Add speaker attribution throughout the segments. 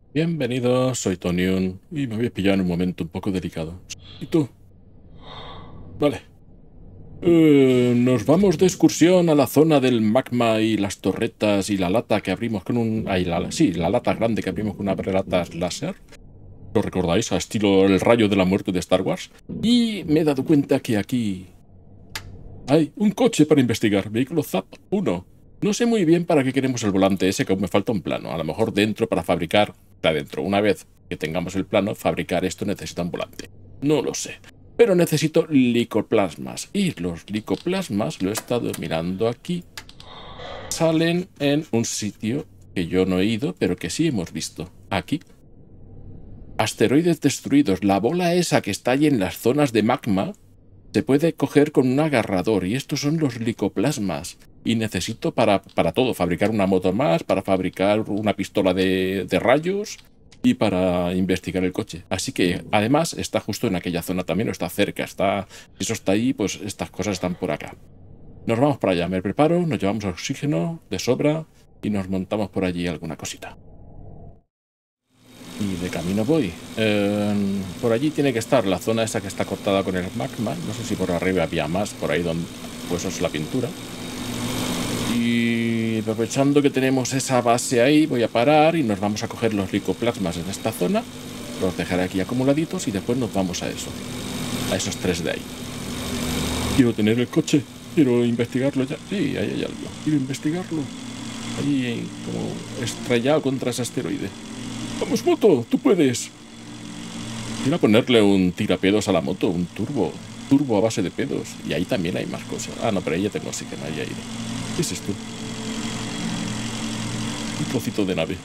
Speaker 1: Bienvenido, soy Tonyun y me habéis pillado en un momento un poco delicado. ¿Y tú? Vale. Nos vamos de excursión a la zona del magma y las torretas y la lata que abrimos con un... sí, la lata grande que abrimos con una lata láser. ¿Lo recordáis? A estilo el rayo de la muerte de Star Wars. Y me he dado cuenta que aquí hay un coche para investigar. Vehículo ZAP-1. No sé muy bien para qué queremos el volante ese, que aún me falta un plano. A lo mejor dentro para fabricar... Adentro. Una vez que tengamos el plano, fabricar esto necesita un volante. No lo sé. Pero necesito licoplasmas. Y los licoplasmas, lo he estado mirando aquí, salen en un sitio que yo no he ido, pero que sí hemos visto. Aquí. Asteroides destruidos. La bola esa que está ahí en las zonas de magma se puede coger con un agarrador. Y estos son los licoplasmas. Y necesito para todo. Fabricar una moto más, para fabricar una pistola de rayos y para investigar el coche. Así que, además, está justo en aquella zona también, o está cerca. Si eso está ahí, pues estas cosas están por acá. Nos vamos para allá. Me preparo, nos llevamos oxígeno de sobra y nos montamos por allí alguna cosita. Y de camino voy. Por allí tiene que estar la zona esa que está cortada con el magma. No sé si por arriba había más, por ahí donde... Pues eso es la pintura. Y aprovechando que tenemos esa base ahí, voy a parar y nos vamos a coger los licoplasmas en esta zona. Los dejaré aquí acumuladitos y después nos vamos a eso. A esos tres de ahí. Quiero tener el coche. Quiero investigarlo ya. Sí, ahí hay algo. Quiero investigarlo. Ahí como estrellado contra ese asteroide. ¡Vamos, moto! ¡Tú puedes! Quiero ponerle un tirapedos a la moto, un turbo. Turbo a base de pedos. Y ahí también hay más cosas. Ah, no, pero ahí ya tengo oxígeno, ahí ha ido. ¿Qué es esto? Un trocito de nave.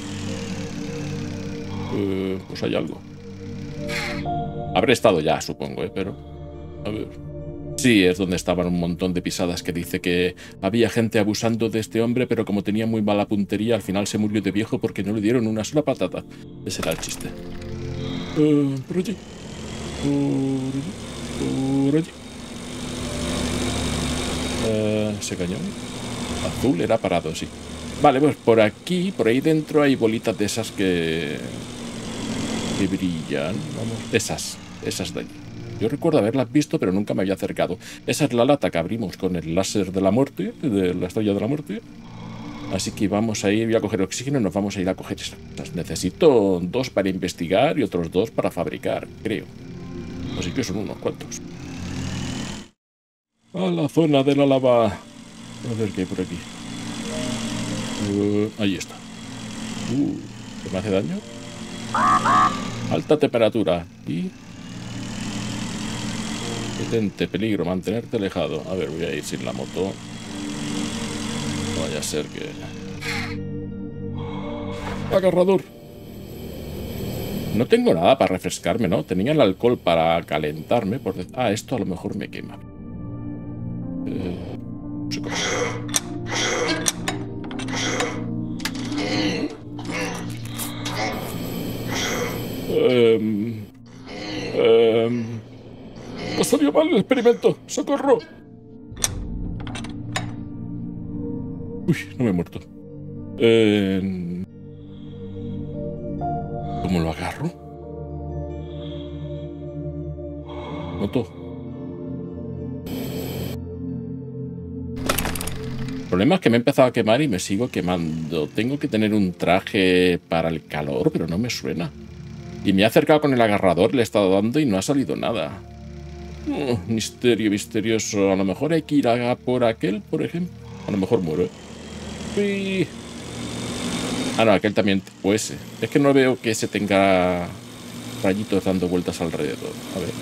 Speaker 1: Pues hay algo. Habré estado ya, supongo, pero... A ver... Sí, es donde estaban un montón de pisadas que dice que había gente abusando de este hombre, pero como tenía muy mala puntería, al final se murió de viejo porque no le dieron una sola patata. Ese era el chiste. Por allí. Por allí. ¿Ese cañón? Azul era parado, sí. Vale, pues por aquí, por ahí dentro hay bolitas de esas que brillan. Vamos, esas de allí. Yo recuerdo haberlas visto, pero nunca me había acercado. Esa es la lata que abrimos con el láser de la muerte, de la estrella de la muerte. Así que vamos a ir, voy a coger oxígeno y nos vamos a ir a coger esas. Necesito 2 para investigar y otros 2 para fabricar, creo. Así que son unos cuantos. A la zona de la lava. A ver qué hay por aquí. Ahí está. ¿Qué me hace daño? Alta temperatura y... Detente, peligro, mantenerte alejado. A ver, voy a ir sin la moto. No vaya a ser que... Agarrador. No tengo nada para refrescarme, ¿no? Tenía el alcohol para calentarme. Ah, esto a lo mejor me quema. No sé cómo. Ha salido mal el experimento. ¡Socorro! Uy, no me he muerto. ¿Cómo lo agarro? Moto. El problema es que me he empezado a quemar y me sigo quemando. Tengo que tener un traje para el calor, pero no me suena. Y me he acercado con el agarrador, le he estado dando y no ha salido nada. Misterio misterioso. A lo mejor hay que ir a por aquel, por ejemplo. A lo mejor muero, ¿eh? Uy. Ah, no, aquel también. O ese. Es que no veo que ese tenga rayitos dando vueltas alrededor. A ver.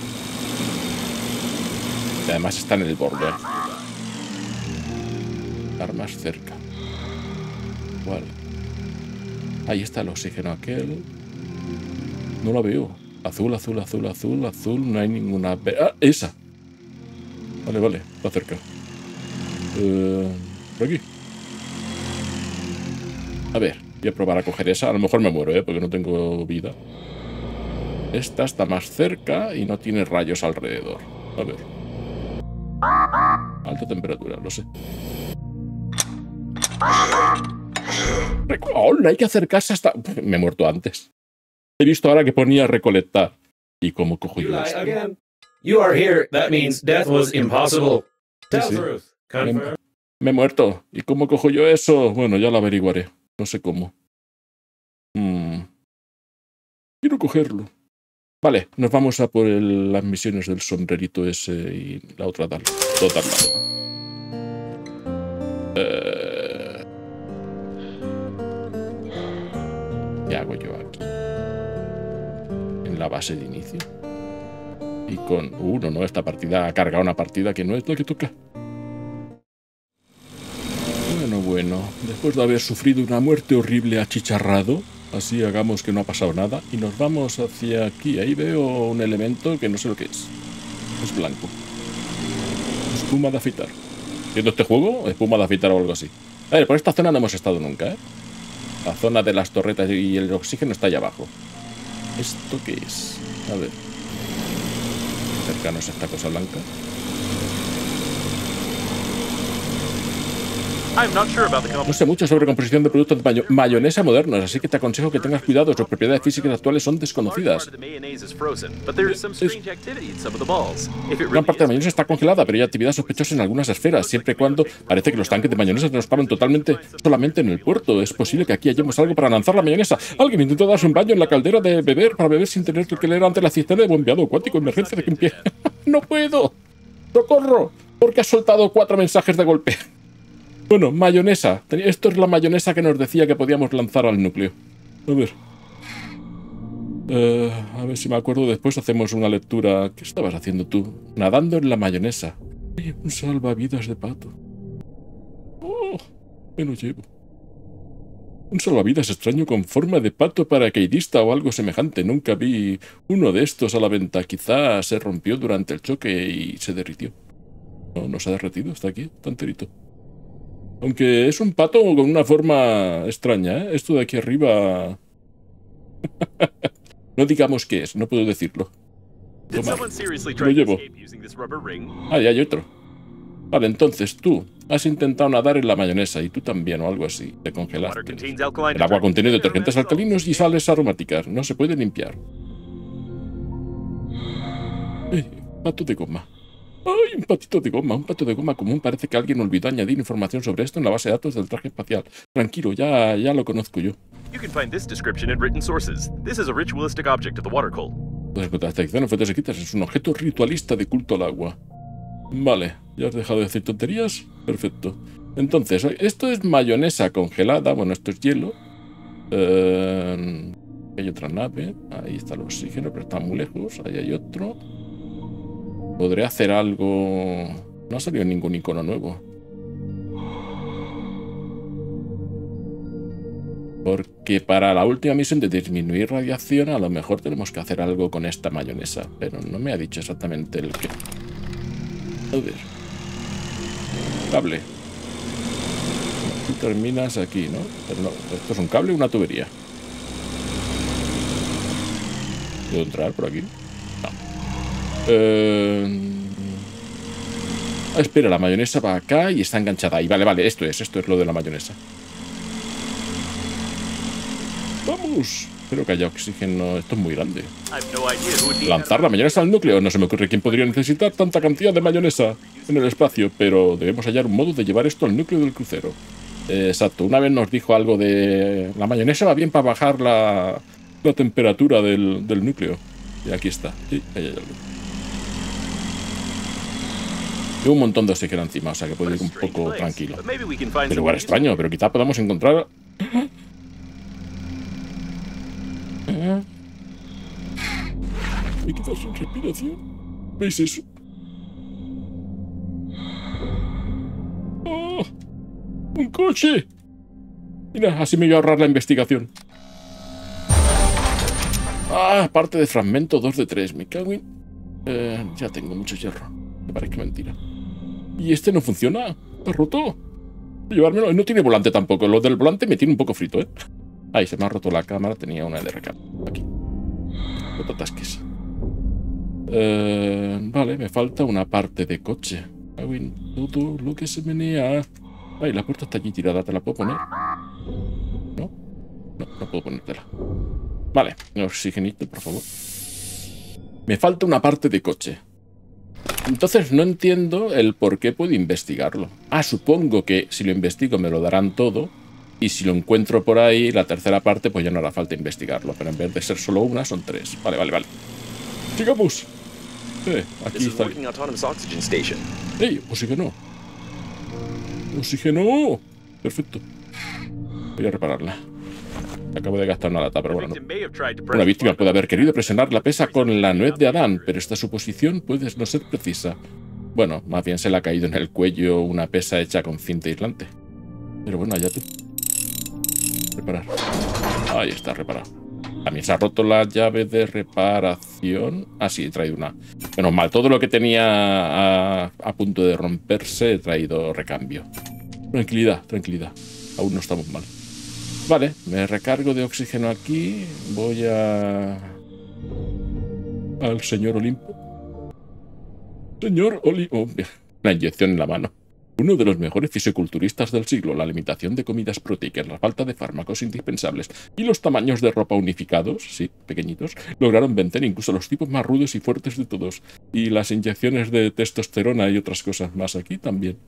Speaker 1: Y además está en el borde. Armas cerca. Vale. Ahí está el oxígeno aquel. No lo veo. Azul, azul, azul, azul, azul. No hay ninguna... ¡Ah! ¡Esa! Vale, vale. Está cerca. Por aquí. A ver. Voy a probar a coger esa. A lo mejor me muero, porque no tengo vida. Esta está más cerca y no tiene rayos alrededor. A ver. Alta temperatura, lo sé. ¡Hola! Hay que acercarse hasta... Me he muerto antes. He visto ahora que ponía recolectar. ¿Y cómo cojo yo esto?
Speaker 2: You are here. That means death was impossible. Tell
Speaker 1: Sí.
Speaker 2: truth. Confirm.
Speaker 1: Me he muerto. ¿Y cómo cojo yo eso? Bueno, ya lo averiguaré. No sé cómo. Quiero cogerlo. Vale, nos vamos a por las misiones del sombrerito ese y la otra tal. Todo al lado. ¿Qué hago yo aquí? En la base de inicio. Y con... no, esta partida ha cargado una partida que no es la que toca. Bueno, después de haber sufrido una muerte horrible achicharrado, así hagamos que no ha pasado nada, y nos vamos hacia aquí. Ahí veo un elemento que no sé lo que es. Es blanco. Espuma de afeitar. ¿Viendo este juego? Espuma de afeitar o algo así. A ver, por esta zona no hemos estado nunca, ¿eh? La zona de las torretas y el oxígeno está allá abajo. ¿Esto qué es? A ver. Cercanos a esta cosa blanca. No sé mucho sobre composición de productos de mayonesa modernos, así que te aconsejo que tengas cuidado. Sus propiedades físicas actuales son desconocidas. Gran parte de la mayonesa está congelada, pero hay actividad sospechosa en algunas esferas, siempre y cuando parece que los tanques de mayonesa nos paran solamente en el puerto. Es posible que aquí hallemos algo para lanzar la mayonesa. Alguien intentó darse un baño en la caldera de beber para beber sin tener que leer ante la cisterna de bombeado acuático. Emergencia de que en pie. ¡No puedo! ¡Socorro! Porque has soltado 4 mensajes de golpe. Bueno, mayonesa. Esto es la mayonesa que nos decía que podíamos lanzar al núcleo. A ver. A ver si me acuerdo. Después hacemos una lectura. ¿Qué estabas haciendo tú? Nadando en la mayonesa. Un salvavidas de pato. Oh, me lo llevo. Un salvavidas extraño con forma de pato paracaidista o algo semejante. Nunca vi uno de estos a la venta. Quizá se rompió durante el choque y se derritió. No, no se ha derretido. Está aquí, está enterito. Aunque es un pato con una forma extraña, ¿eh? Esto de aquí arriba... No digamos qué es, no puedo decirlo. Toma, lo llevo. Ah, y hay otro. Vale, entonces tú has intentado nadar en la mayonesa y tú también o algo así. Te congelaste. El agua contiene detergentes alcalinos y sales aromáticas. No se puede limpiar. Pato de goma. ¡Ay, un patito de goma! Un pato de goma común. Parece que alguien olvidó añadir información sobre esto en la base de datos del traje espacial. Tranquilo, ya lo conozco yo. Puedes encontrar esta edición en fuentes escritas. Es un objeto ritualista de culto al agua. Vale, ¿ya has dejado de decir tonterías? Perfecto. Entonces, esto es mayonesa congelada. Bueno, esto es hielo. Hay otra nave. Ahí está el oxígeno, pero está muy lejos. Ahí hay otro. Podré hacer algo... No ha salido ningún icono nuevo. Porque para la última misión de disminuir radiación, a lo mejor tenemos que hacer algo con esta mayonesa. Pero no me ha dicho exactamente el qué. A ver. Cable. Tú terminas aquí, ¿no? Pero no, esto es un cable o una tubería. ¿Puedo entrar por aquí? No. Espera, la mayonesa va acá y está enganchada ahí. Vale, esto es lo de la mayonesa. ¡Vamos! Espero que haya oxígeno. Esto es muy grande. Lanzar la mayonesa al núcleo. No se me ocurre quién podría necesitar tanta cantidad de mayonesa en el espacio, pero debemos hallar un modo de llevar esto al núcleo del crucero. Exacto. Una vez nos dijo algo de... La mayonesa va bien para bajar la temperatura del núcleo. Y aquí está. Sí, ahí hay algo. Tengo un montón de oxígeno encima, o sea que puedo ir un poco tranquilo. Qué lugar extraño, pero quizá podamos encontrar... Hay que darse una respiración. ¿Veis eso? ¡Oh! ¡Un coche! Mira, así me voy a ahorrar la investigación. Ah, parte de fragmento 2 de 3. Me cago en... ya tengo mucho hierro. Me parece mentira. ¿Y este no funciona? ¿Está roto? Llevármelo. No tiene volante tampoco. Lo del volante me tiene un poco frito, ¿eh? Ahí se me ha roto la cámara. Tenía una de recarga. Aquí. No te atasques. Vale, me falta una parte de coche. Todo lo que se menea. Ay, la puerta está allí tirada. ¿Te la puedo poner? ¿No? No, no puedo ponértela. Vale, oxigenito, por favor. Me falta una parte de coche. Entonces no entiendo el por qué puedo investigarlo. Ah, supongo que si lo investigo me lo darán todo. Y si lo encuentro por ahí, la tercera parte, pues ya no hará falta investigarlo. Pero en vez de ser solo una, son 3. Vale, vale, vale. ¡Sigamos! Aquí está. ¡Ey! ¡Oxígeno! ¡Oxígeno! Perfecto. Voy a repararla. Acabo de gastar una lata, pero bueno, no. Una víctima puede haber querido presionar la pesa con la nuez de Adán, pero esta suposición puede no ser precisa. Bueno, más bien se le ha caído en el cuello una pesa hecha con cinta aislante. Pero bueno, ya te... Reparar. Ahí está, reparado. También se ha roto la llave de reparación. Ah, sí, he traído una. Menos mal, todo lo que tenía a punto de romperse he traído recambio. Tranquilidad, tranquilidad. Aún no estamos mal. Vale, me recargo de oxígeno aquí. Voy al señor Olimpo. Señor Olimpo. Oh, la inyección en la mano. Uno de los mejores fisiculturistas del siglo, la limitación de comidas proteicas, la falta de fármacos indispensables y los tamaños de ropa unificados, sí, pequeñitos, lograron vencer incluso a los tipos más rudos y fuertes de todos. Y las inyecciones de testosterona y otras cosas más aquí también.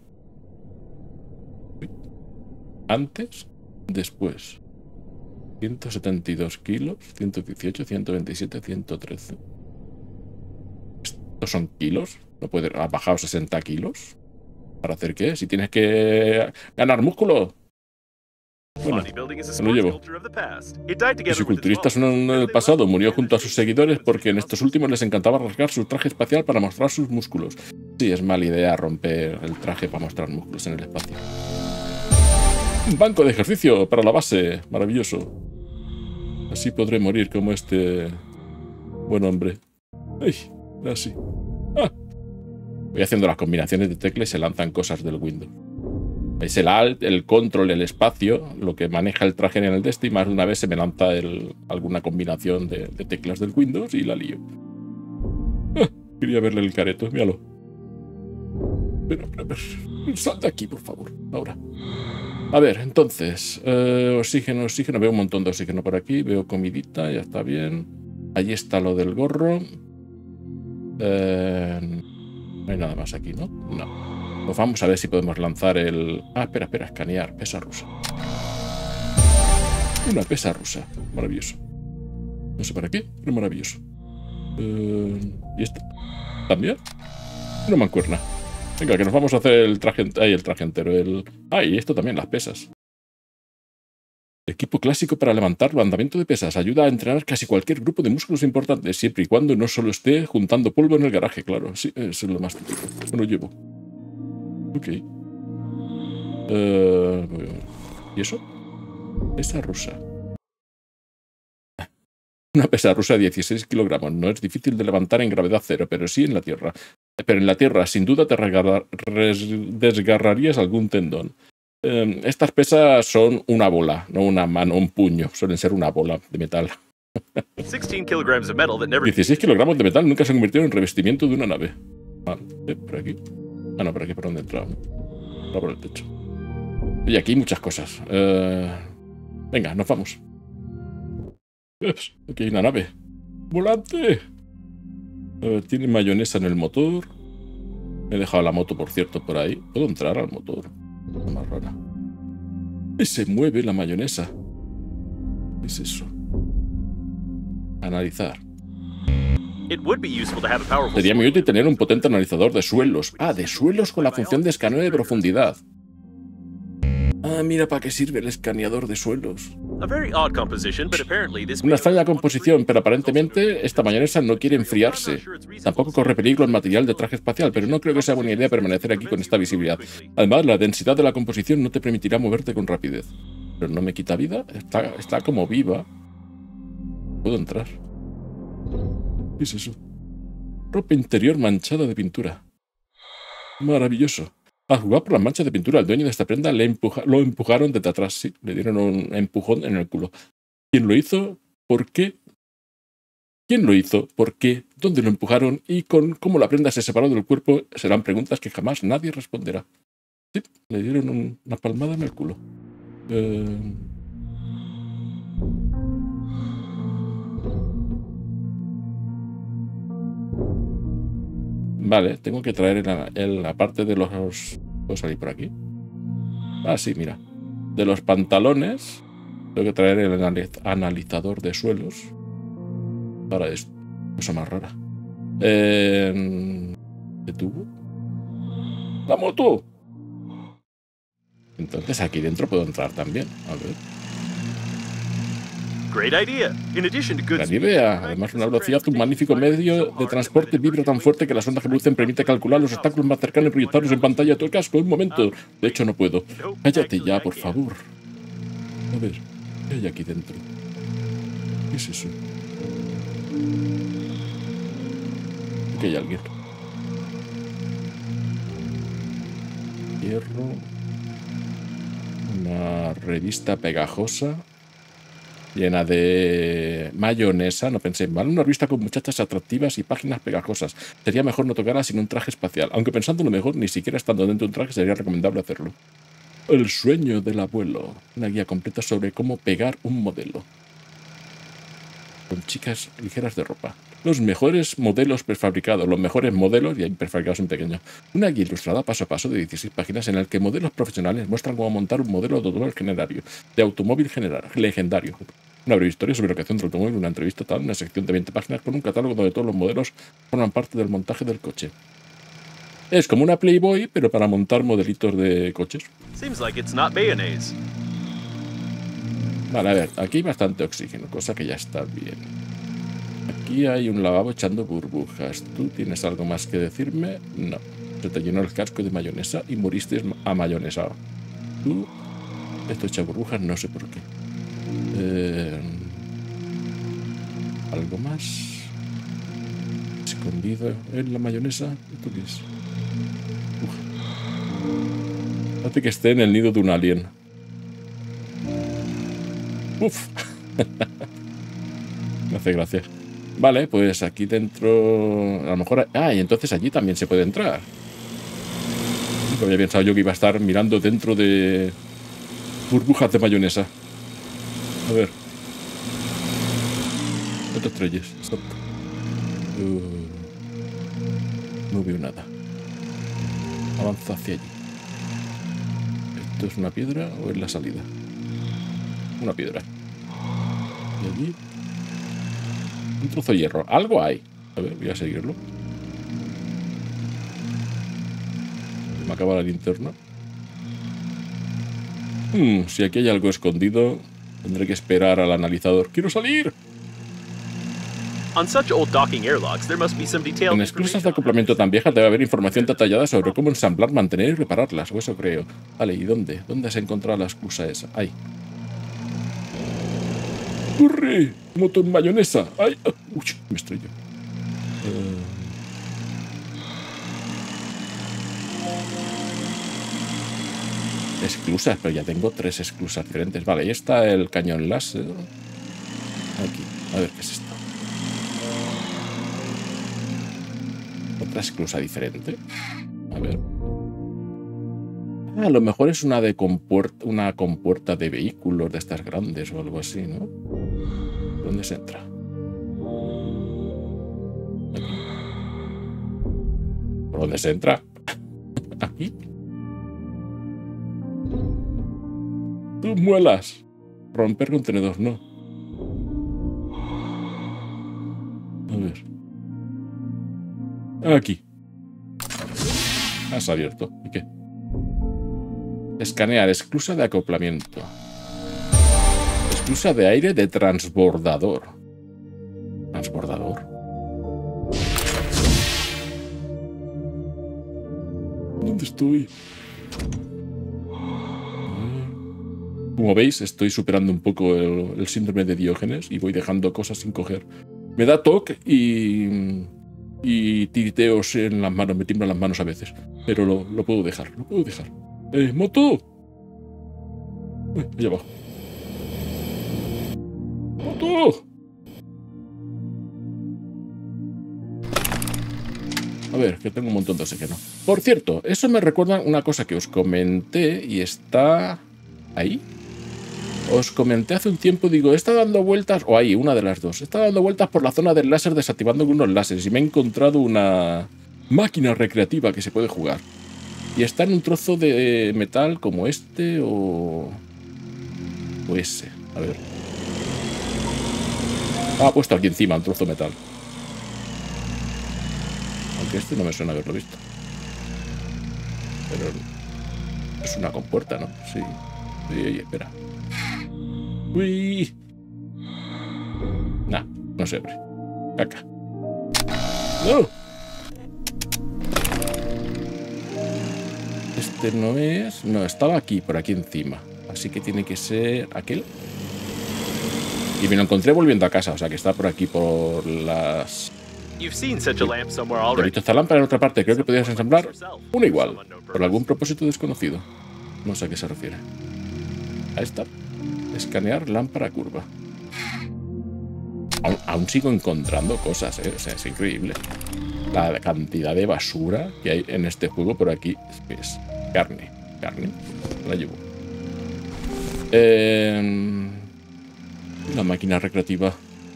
Speaker 1: Antes, después. 172 kilos, 118, 127, 113. ¿Estos son kilos? ¿No puede haber bajado 60 kilos? ¿Para hacer qué? Si tienes que ganar músculo. Bueno, me lo llevo. El fisiculturista en el pasado murió junto a sus seguidores porque en estos últimos les encantaba rasgar su traje espacial para mostrar sus músculos. Sí, es mala idea romper el traje para mostrar músculos en el espacio. Un banco de ejercicio para la base. Maravilloso. Así podré morir como este buen hombre. ¡Ay! Así. ¡Ah! Voy haciendo las combinaciones de teclas y se lanzan cosas del Windows. Es el Alt, el Control, el espacio, lo que maneja el traje en el de este, y más de una vez se me lanza alguna combinación de teclas del Windows y la lío. Ah, quería verle el careto, míralo. Pero, sal de aquí, por favor, ahora. A ver, entonces, oxígeno, veo un montón de oxígeno por aquí, veo comidita, ya está bien. Allí está lo del gorro. No hay nada más aquí, ¿no? No. Pues vamos a ver si podemos lanzar el... Ah, espera, escanear. Pesa rusa. Una pesa rusa. Maravilloso. No sé para qué, pero maravilloso. ¿Y esta? ¿También? Una mancuerna. Venga, que nos vamos a hacer el traje... Ahí, el traje entero. Y esto también, las pesas. Equipo clásico para levantar levantamiento de pesas. Ayuda a entrenar casi cualquier grupo de músculos importantes, siempre y cuando no solo esté juntando polvo en el garaje, claro. Sí, eso es lo más típico. Me lo llevo. Ok. ¿Y eso? Pesa rusa. Una pesa rusa de 16 kilogramos. No es difícil de levantar en gravedad cero, pero sí en la Tierra. Pero en la Tierra, sin duda, te desgarrarías algún tendón. Estas pesas son una bola, no una mano, un puño. Suelen ser una bola de metal. 16 kilogramos de metal nunca se convirtieron en revestimiento de una nave. Vale, por aquí. Ah, no, por aquí por donde he entrado. No, por el techo. Y aquí hay muchas cosas. Venga, nos vamos. Aquí hay una nave. ¡Volante! Tiene mayonesa en el motor. He dejado la moto, por cierto, por ahí. ¿Puedo entrar al motor? Es más rara. Y se mueve la mayonesa. ¿Qué es eso? Analizar. Sería muy útil tener un potente analizador de suelos. Ah, de suelos con la función de escaneo de profundidad. Ah, mira para qué sirve el escaneador de suelos. Una extraña composición, pero aparentemente esta mayonesa no quiere enfriarse. Tampoco corre peligro el material de traje espacial, pero no creo que sea buena idea permanecer aquí con esta visibilidad. Además, la densidad de la composición no te permitirá moverte con rapidez. Pero no me quita vida. Está como viva. Puedo entrar. ¿Qué es eso? Ropa interior manchada de pintura. Maravilloso. Al jugar por las manchas de pintura, el dueño de esta prenda lo empujaron desde atrás. Sí, le dieron un empujón en el culo. ¿Quién lo hizo? ¿Por qué? ¿Quién lo hizo? ¿Por qué? ¿Dónde lo empujaron? ¿Y con cómo la prenda se separó del cuerpo? Serán preguntas que jamás nadie responderá. Sí, le dieron una palmada en el culo. Vale, tengo que traer la parte de los... ¿Puedo salir por aquí? Ah, sí, mira. De los pantalones tengo que traer el analizador de suelos. Para esto. Cosa más rara. ¿Qué tubo? ¡La moto! Entonces aquí dentro puedo entrar también. A ver. Gran idea. Además, una velocidad, un magnífico medio de transporte vibra tan fuerte que las ondas que producen permite calcular los obstáculos más cercanos y proyectarlos en pantalla de todo el casco. Un momento. De hecho, no puedo. Cállate ya, por favor. A ver, ¿qué hay aquí dentro? ¿Qué es eso? Aquí hay alguien. Hierro. Una revista pegajosa. Llena de mayonesa, no pensé mal. Una revista con muchachas atractivas y páginas pegajosas. Sería mejor no tocarla sin un traje espacial. Aunque pensándolo mejor, ni siquiera estando dentro de un traje sería recomendable hacerlo. El sueño del abuelo. Una guía completa sobre cómo pegar un modelo. Con chicas ligeras de ropa. Los mejores modelos prefabricados. Los mejores modelos y prefabricados en pequeño. Una guía ilustrada paso a paso de 16 páginas en la que modelos profesionales muestran cómo montar un modelo de automóvil legendario. Una breve historia sobre la creación del automóvil, una entrevista tal, una sección de 20 páginas con un catálogo donde todos los modelos forman parte del montaje del coche. Es como una Playboy, pero para montar modelitos de coches. Vale, a ver, aquí hay bastante oxígeno, cosa que ya está bien. Aquí hay un lavabo echando burbujas. ¿Tú tienes algo más que decirme? No. Se te llenó el casco de mayonesa y moriste amayonesado. Tú, esto echa burbujas, no sé por qué. ¿Algo más? Escondido en la mayonesa. ¿Esto qué es? Parece que esté en el nido de un alien. Uf. Me hace gracia. Vale, pues aquí dentro... A lo mejor... Ah, y entonces allí también se puede entrar. Nunca había pensado yo que iba a estar mirando dentro de... burbujas de mayonesa. A ver. No te estrelles. Stop. No veo nada. Avanza hacia allí. ¿Esto es una piedra o es la salida? Una piedra. Y allí... un trozo de hierro. Algo hay. A ver, voy a seguirlo. Me acaba la linterna. Si aquí hay algo escondido, tendré que esperar al analizador. ¡Quiero salir! En esclusas de acoplamiento tan viejas debe haber información detallada sobre cómo ensamblar, mantener y repararlas. O eso creo. Vale, ¿y dónde? ¿Dónde has encontrado la esclusa esa? Ahí. ¡Corre! ¡Moto en mayonesa! ¡Ay! ¡Uy! Me estrello. Esclusas, pero ya tengo 3 esclusas diferentes. Vale, ahí está el cañón láser. Aquí. A ver qué es esto. Otra esclusa diferente. A ver. A lo mejor es una compuerta de vehículos de estas grandes o algo así, ¿no? ¿Dónde se entra? Aquí. ¿Por dónde se entra? Aquí. ¡Tus muelas! Romper contenedor, no. A ver. Aquí. Has abierto. ¿Y qué? Escanear. Esclusa de acoplamiento. Esclusa de aire de transbordador. ¿Transbordador? ¿Dónde estoy? Como veis, estoy superando un poco el síndrome de Diógenes y voy dejando cosas sin coger. Me da toque y tiriteos en las manos, me tiemblan las manos a veces. Pero lo puedo dejar, lo puedo dejar. ¡Moto! Allá abajo. ¡Moto! A ver, que tengo un montón de oxígeno. Por cierto, eso me recuerda una cosa que os comenté y está... ¿ahí? Os comenté hace un tiempo, digo, está dando vueltas, o ahí, una de las dos, está dando vueltas por la zona del láser desactivando algunos láseres y me he encontrado una máquina recreativa que se puede jugar. Y está en un trozo de metal como este o ese. A ver. Ha puesto aquí encima un trozo de metal. Aunque este no me suena haberlo visto. Pero es una compuerta, ¿no? Sí. Uy, espera. Uy. Nah, no se abre. Caca. ¡No! Este no es... No, estaba aquí, por aquí encima. Así que tiene que ser aquel. Y me lo encontré volviendo a casa, o sea que está por aquí, por las... He visto esta lámpara en otra parte, creo que podrías ensamblar una igual, por algún propósito desconocido. No sé a qué se refiere. Ahí está. Escanear lámpara curva. Aún sigo encontrando cosas, ¿eh? O sea, es increíble. La cantidad de basura que hay en este juego por aquí. Es carne. Carne. La llevo. La máquina recreativa.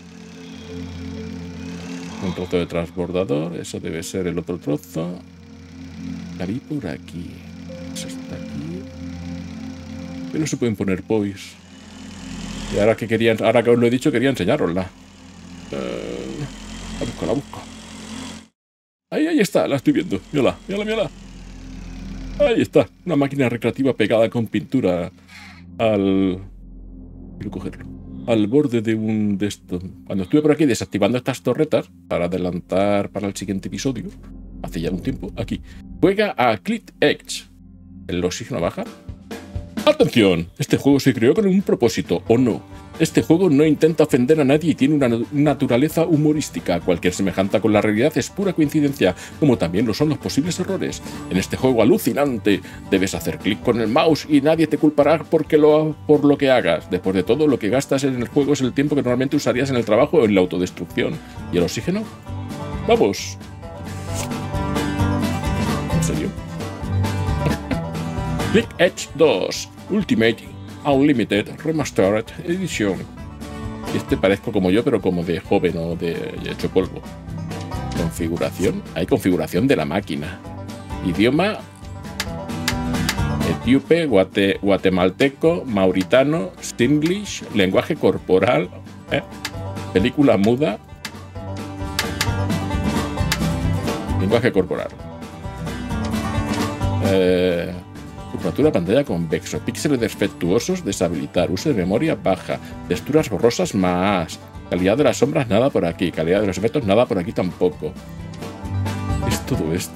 Speaker 1: Un trozo de transbordador. Eso debe ser el otro trozo. La vi por aquí. Eso está aquí. Pero se pueden poner pois. Y ahora que querían, ahora que os lo he dicho, quería enseñárosla. La busco. Ahí está, la estoy viendo. Mírala, mírala, mírala. Ahí está. Una máquina recreativa pegada con pintura al... Quiero cogerlo. Al borde de un de estos. Cuando estuve por aquí desactivando estas torretas para adelantar para el siguiente episodio, hace ya un tiempo, aquí. Juega a Clit Edge. ¿El oxígeno baja? ¡Atención! Este juego se creó con un propósito, ¿o no? Este juego no intenta ofender a nadie y tiene una naturaleza humorística. Cualquier semejanza con la realidad es pura coincidencia, como también lo son los posibles errores. En este juego alucinante, debes hacer clic con el mouse y nadie te culpará por lo que hagas. Después de todo, lo que gastas en el juego es el tiempo que normalmente usarías en el trabajo o en la autodestrucción. ¿Y el oxígeno? ¡Vamos! ¿En serio? Click Edge 2 Ultimate Unlimited Remastered Edition. Este parezco como yo, pero como de joven o de hecho polvo. Configuración. Hay configuración de la máquina. Idioma: etíope, guatemalteco, mauritano, stinglish, lenguaje corporal, película muda, lenguaje corporal. Temperatura pantalla convexo, píxeles defectuosos, deshabilitar, uso de memoria baja, texturas borrosas más, calidad de las sombras nada por aquí, calidad de los efectos nada por aquí tampoco. Es todo esto.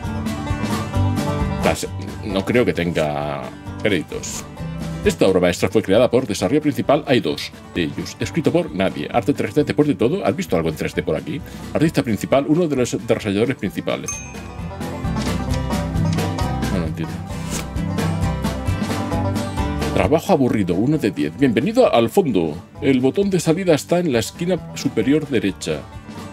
Speaker 1: No creo que tenga créditos. Esta obra maestra fue creada por desarrollo principal, hay dos de ellos, escrito por nadie, arte 3D después de todo, ¿has visto algo en 3D por aquí? Artista principal, uno de los desarrolladores principales. No entiendo. Trabajo aburrido, 1 de 10. Bienvenido al fondo. El botón de salida está en la esquina superior derecha.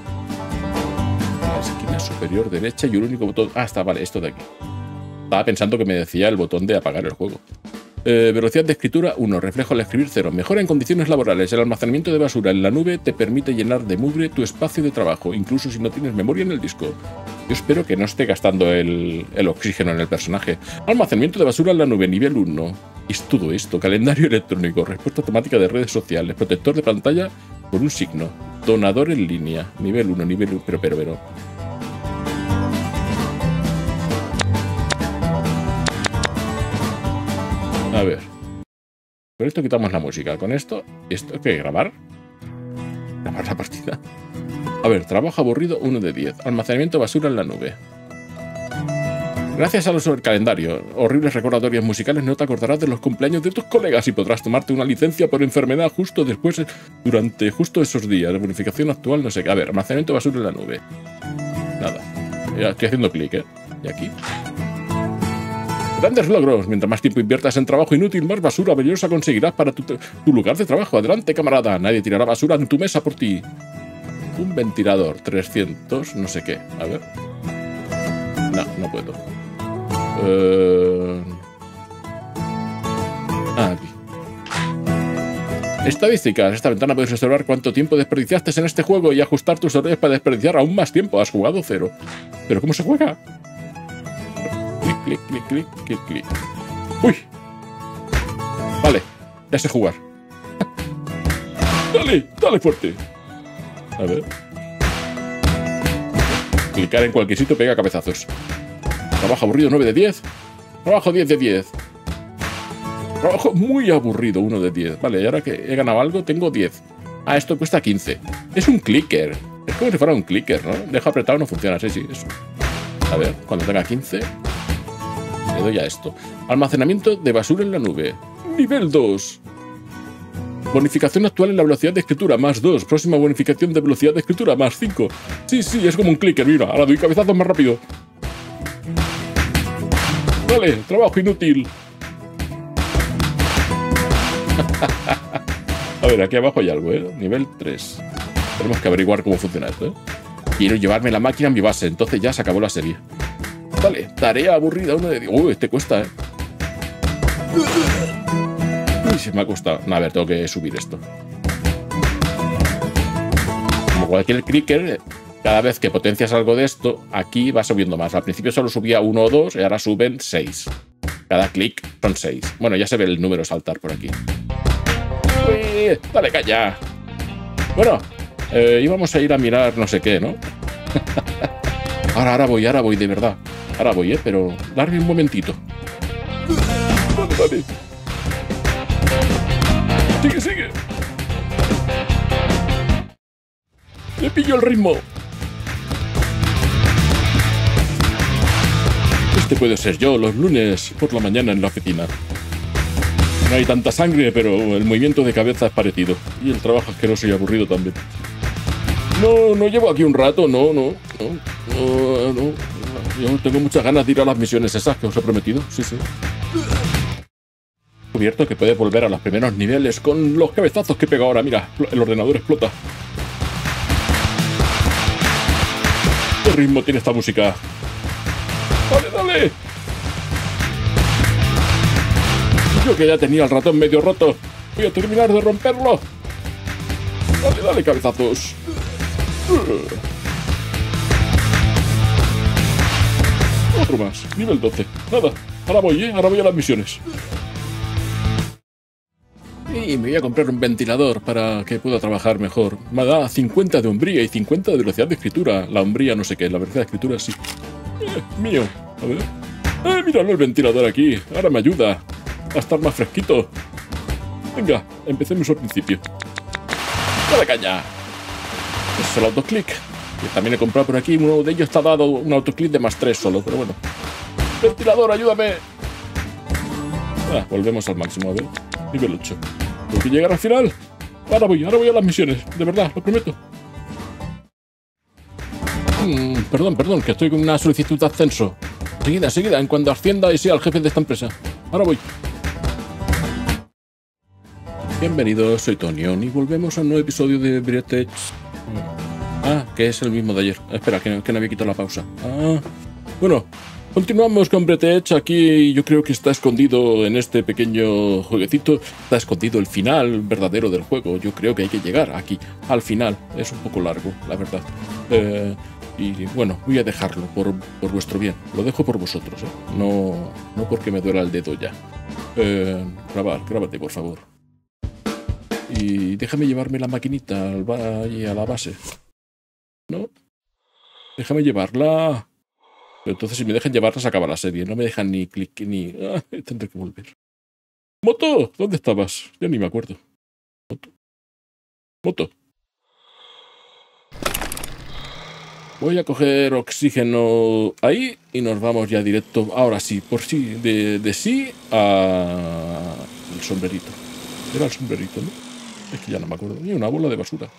Speaker 1: La esquina superior derecha y el único botón... Ah, está, vale, esto de aquí. Estaba pensando que me decía el botón de apagar el juego. Velocidad de escritura 1, reflejo al escribir 0. Mejora en condiciones laborales. El almacenamiento de basura en la nube te permite llenar de mugre tu espacio de trabajo, incluso si no tienes memoria en el disco. Yo espero que no esté gastando el oxígeno en el personaje. Almacenamiento de basura en la nube, nivel 1. Es todo esto. Calendario electrónico, respuesta automática de redes sociales, protector de pantalla por un signo, donador en línea, nivel 1, nivel 1, pero. A ver. Con esto quitamos la música. Con esto hay que grabar. Grabar la partida. A ver, trabajo aburrido 1 de 10. Almacenamiento de basura en la nube. Gracias a los del calendario, horribles recordatorios musicales, no te acordarás de los cumpleaños de tus colegas y podrás tomarte una licencia por enfermedad justo después, durante justo esos días. La bonificación actual, no sé qué. A ver, almacenamiento de basura en la nube. Nada. Ya estoy haciendo clic, ¿eh? Y aquí. Grandes logros. Mientras más tiempo inviertas en trabajo inútil, más basura valiosa conseguirás para tu lugar de trabajo. Adelante, camarada. Nadie tirará basura en tu mesa por ti. Un ventilador. 300, no sé qué. A ver. No puedo. Aquí. Estadísticas. Esta ventana puedes observar cuánto tiempo desperdiciaste en este juego y ajustar tus horarios para desperdiciar aún más tiempo. Has jugado 0. ¿Pero cómo se juega? Clic, clic, clic, clic, clic, clic. ¡Uy! Vale, ya sé jugar. Dale, dale fuerte. A ver. Clicar en cualquier sitio pega cabezazos. Trabajo aburrido 9 de 10. Trabajo 10 de 10. Trabajo muy aburrido 1 de 10. Vale, y ahora que he ganado algo tengo 10. Ah, esto cuesta 15. Es un clicker. Es como si fuera un clicker, ¿no? Deja apretado, no funciona. Sí, sí, eso. A ver, cuando tenga 15 le doy a esto. Almacenamiento de basura en la nube. Nivel 2. Bonificación actual en la velocidad de escritura, más 2. Próxima bonificación de velocidad de escritura, más 5. Sí, sí, es como un clicker, mira. Ahora doy cabezazos más rápido. Vale, trabajo inútil. A ver, aquí abajo hay algo, ¿eh? Nivel 3. Tenemos que averiguar cómo funciona esto, ¿eh? Quiero llevarme la máquina a mi base, entonces ya se acabó la serie. Vale, tarea aburrida, 1 de 10. Este cuesta, ¿eh? Uy, se me ha costado. No, a ver, tengo que subir esto. Como cualquier clicker, cada vez que potencias algo de esto, aquí va subiendo más. Al principio solo subía 1 o 2 y ahora suben 6. Cada clic son 6. Bueno, ya se ve el número saltar por aquí. Uy, dale, calla. Bueno, íbamos a ir a mirar no sé qué, ¿no? ahora voy, de verdad. Ahora voy, pero darme un momentito. Vale. Sigue, sigue. Le pillo el ritmo. Este puede ser yo los lunes por la mañana en la oficina. No hay tanta sangre, pero el movimiento de cabeza es parecido. Y el trabajo asqueroso y aburrido también. No llevo aquí un rato, no. Yo tengo muchas ganas de ir a las misiones esas que os he prometido, sí. He descubierto que puedes volver a los primeros niveles con los cabezazos que pego ahora. Mira, el ordenador explota. ¿Qué ritmo tiene esta música? ¡Dale! Yo que ya tenía el ratón medio roto. Voy a terminar de romperlo. Dale, cabezazos. Otro más, nivel 12. Nada, ahora voy a las misiones. Y me voy a comprar un ventilador para que pueda trabajar mejor. Me da 50 de hombría y 50 de velocidad de escritura. La hombría no sé qué, la velocidad de escritura sí. Mío, a ver. Míralo el ventilador aquí. Ahora me ayuda a estar más fresquito. Venga, empecemos al principio. ¡Dale caña! Es el autoclick. Que también he comprado por aquí. Uno de ellos está dado un autoclick de más 3 solo, pero bueno. ¡Ventilador, ayúdame! Volvemos al máximo, a ver. Nivel 8. Tengo que llegar al final. Ahora voy a las misiones. De verdad, lo prometo. Perdón, que estoy con una solicitud de ascenso. Seguida, en cuanto ascienda y sea el jefe de esta empresa. Ahora voy. Bienvenidos, soy Tonion y volvemos a un nuevo episodio de Breathedge. Que es el mismo de ayer. Espera, que no había quitado la pausa. Bueno, continuamos con Breathedge. Aquí yo creo que está escondido en este pequeño jueguecito. Está escondido el final verdadero del juego. Yo creo que hay que llegar aquí, al final. Es un poco largo, la verdad. Y bueno, voy a dejarlo por vuestro bien. Lo dejo por vosotros, ¿eh? No porque me duela el dedo ya. Grábate, por favor. Y déjame llevarme la maquinita a la base. ¿No? Déjame llevarla. Pero entonces si me dejan llevarla se acaba la serie. No me dejan ni clic ni... tendré que volver. ¡Moto! ¿Dónde estabas? Ya ni me acuerdo. Moto. Voy a coger oxígeno ahí y nos vamos ya directo. Ahora sí, por sí, de sí a el sombrerito. Era el sombrerito, ¿no? Es que ya no me acuerdo. Ni una bola de basura.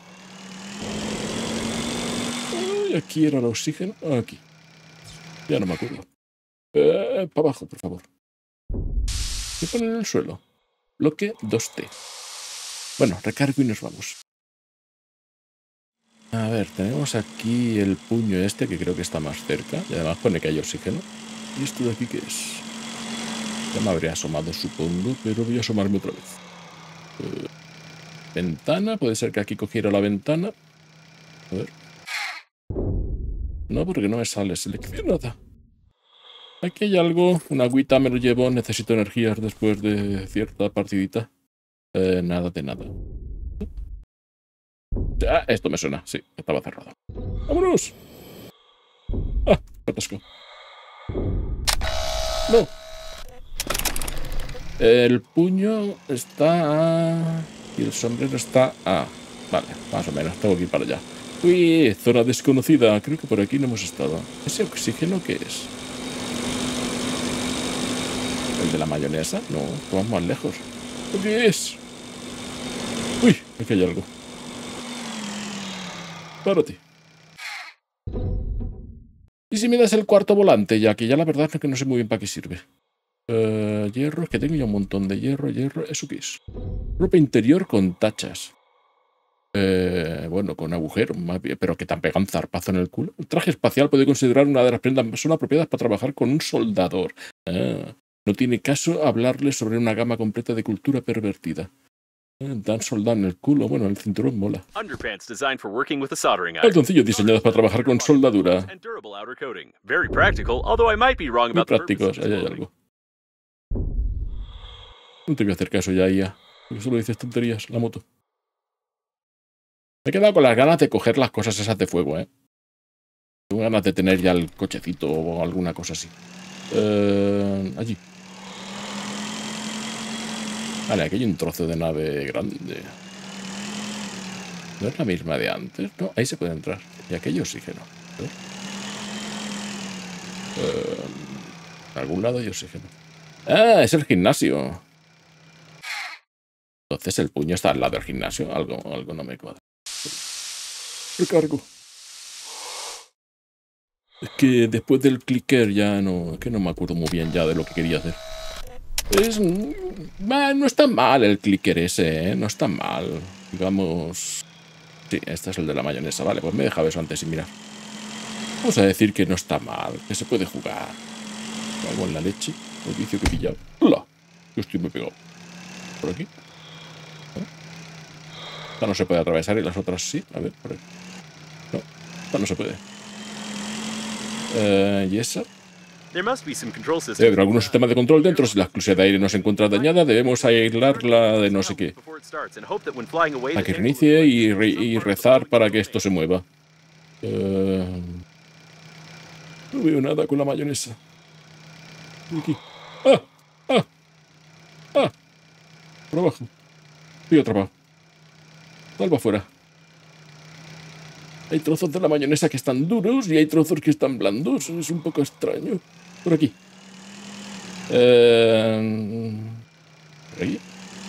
Speaker 1: Aquí era el oxígeno. Aquí. Ya no me acuerdo. Para abajo, por favor. ¿Qué ponen en el suelo? Bloque 2T. Bueno, recargo y nos vamos. A ver, tenemos aquí el puño este que creo que está más cerca. Y además pone que hay oxígeno. ¿Y esto de aquí qué es? Ya me habría asomado, supongo, pero voy a asomarme otra vez. Ventana. Puede ser que aquí cogiera la ventana. A ver. No, porque no me sale seleccionada. Aquí hay algo. Una agüita me lo llevo. Necesito energías después de cierta partidita. Nada de nada. Ah, esto me suena. Sí, estaba cerrado. ¡Vámonos! ¡Ah! Me atasco. ¡No! El puño está... Y el sombrero está... Vale, más o menos. Tengo que ir para allá. Uy, zona desconocida. Creo que por aquí no hemos estado. ¿Ese oxígeno qué es? ¿El de la mayonesa? No, vamos más lejos. ¿Qué es? Uy, aquí hay algo. Párate. ¿Y si me das el cuarto volante? Ya que ya la verdad es que no sé muy bien para qué sirve. Hierro, es que tengo ya un montón de hierro. ¿Eso qué es? Ropa interior con tachas. Bueno, con agujeros, más bien, pero que te han pegado un zarpazo en el culo. El traje espacial puede considerar una de las prendas más apropiadas para trabajar con un soldador. No tiene caso hablarle sobre una gama completa de cultura pervertida. Dan soldado en el culo. Bueno, el cinturón mola. Calzoncillos diseñados para trabajar con soldadura. Muy prácticos, ahí hay algo. No te voy a hacer caso ya, IA. Porque solo dices tonterías, la moto. Me he quedado con las ganas de coger las cosas esas de fuego, Tengo ganas de tener ya el cochecito o alguna cosa así. Allí. Vale, aquí hay un trozo de nave grande. ¿No es la misma de antes? No, ahí se puede entrar. Y aquí hay oxígeno. En algún lado hay oxígeno. ¡Ah! Es el gimnasio. Entonces el puño está al lado del gimnasio. Algo no me cuadra. Recargo. Es que después del clicker ya no... Es que no me acuerdo muy bien ya de lo que quería hacer. No está mal el clicker ese, No está mal. Digamos... Sí, este es el de la mayonesa. Vale, pues me he dejado eso antes sin mirar. Vamos a decir que no está mal, que se puede jugar. Algo en la leche. El vicio que he pillado. ¡Hola! Yo estoy muy pegado. ¿Por aquí? Esta no se puede atravesar y las otras sí. A ver, por aquí. No, esta no se puede. ¿Y esa? Debe haber algún sistema de control dentro. Si la esclusa de aire no se encuentra dañada, debemos aislarla de no sé qué. Para que reinicie y rezar para que esto se mueva. No veo nada con la mayonesa. Aquí. Por abajo. Estoy atrapado. Salva afuera. Hay trozos de la mayonesa que están duros y hay trozos que están blandos. Es un poco extraño. Por aquí. Por aquí.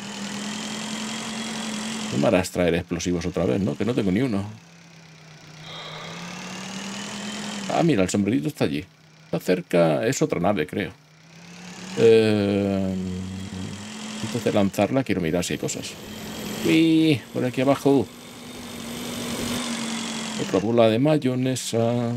Speaker 1: No me harás traer explosivos otra vez, ¿no? Que no tengo ni uno. Ah, mira, el sombrerito está allí. Está cerca. Es otra nave, creo. Antes de lanzarla, quiero mirar si hay cosas. Uy, por aquí abajo. Otra bola de mayonesa.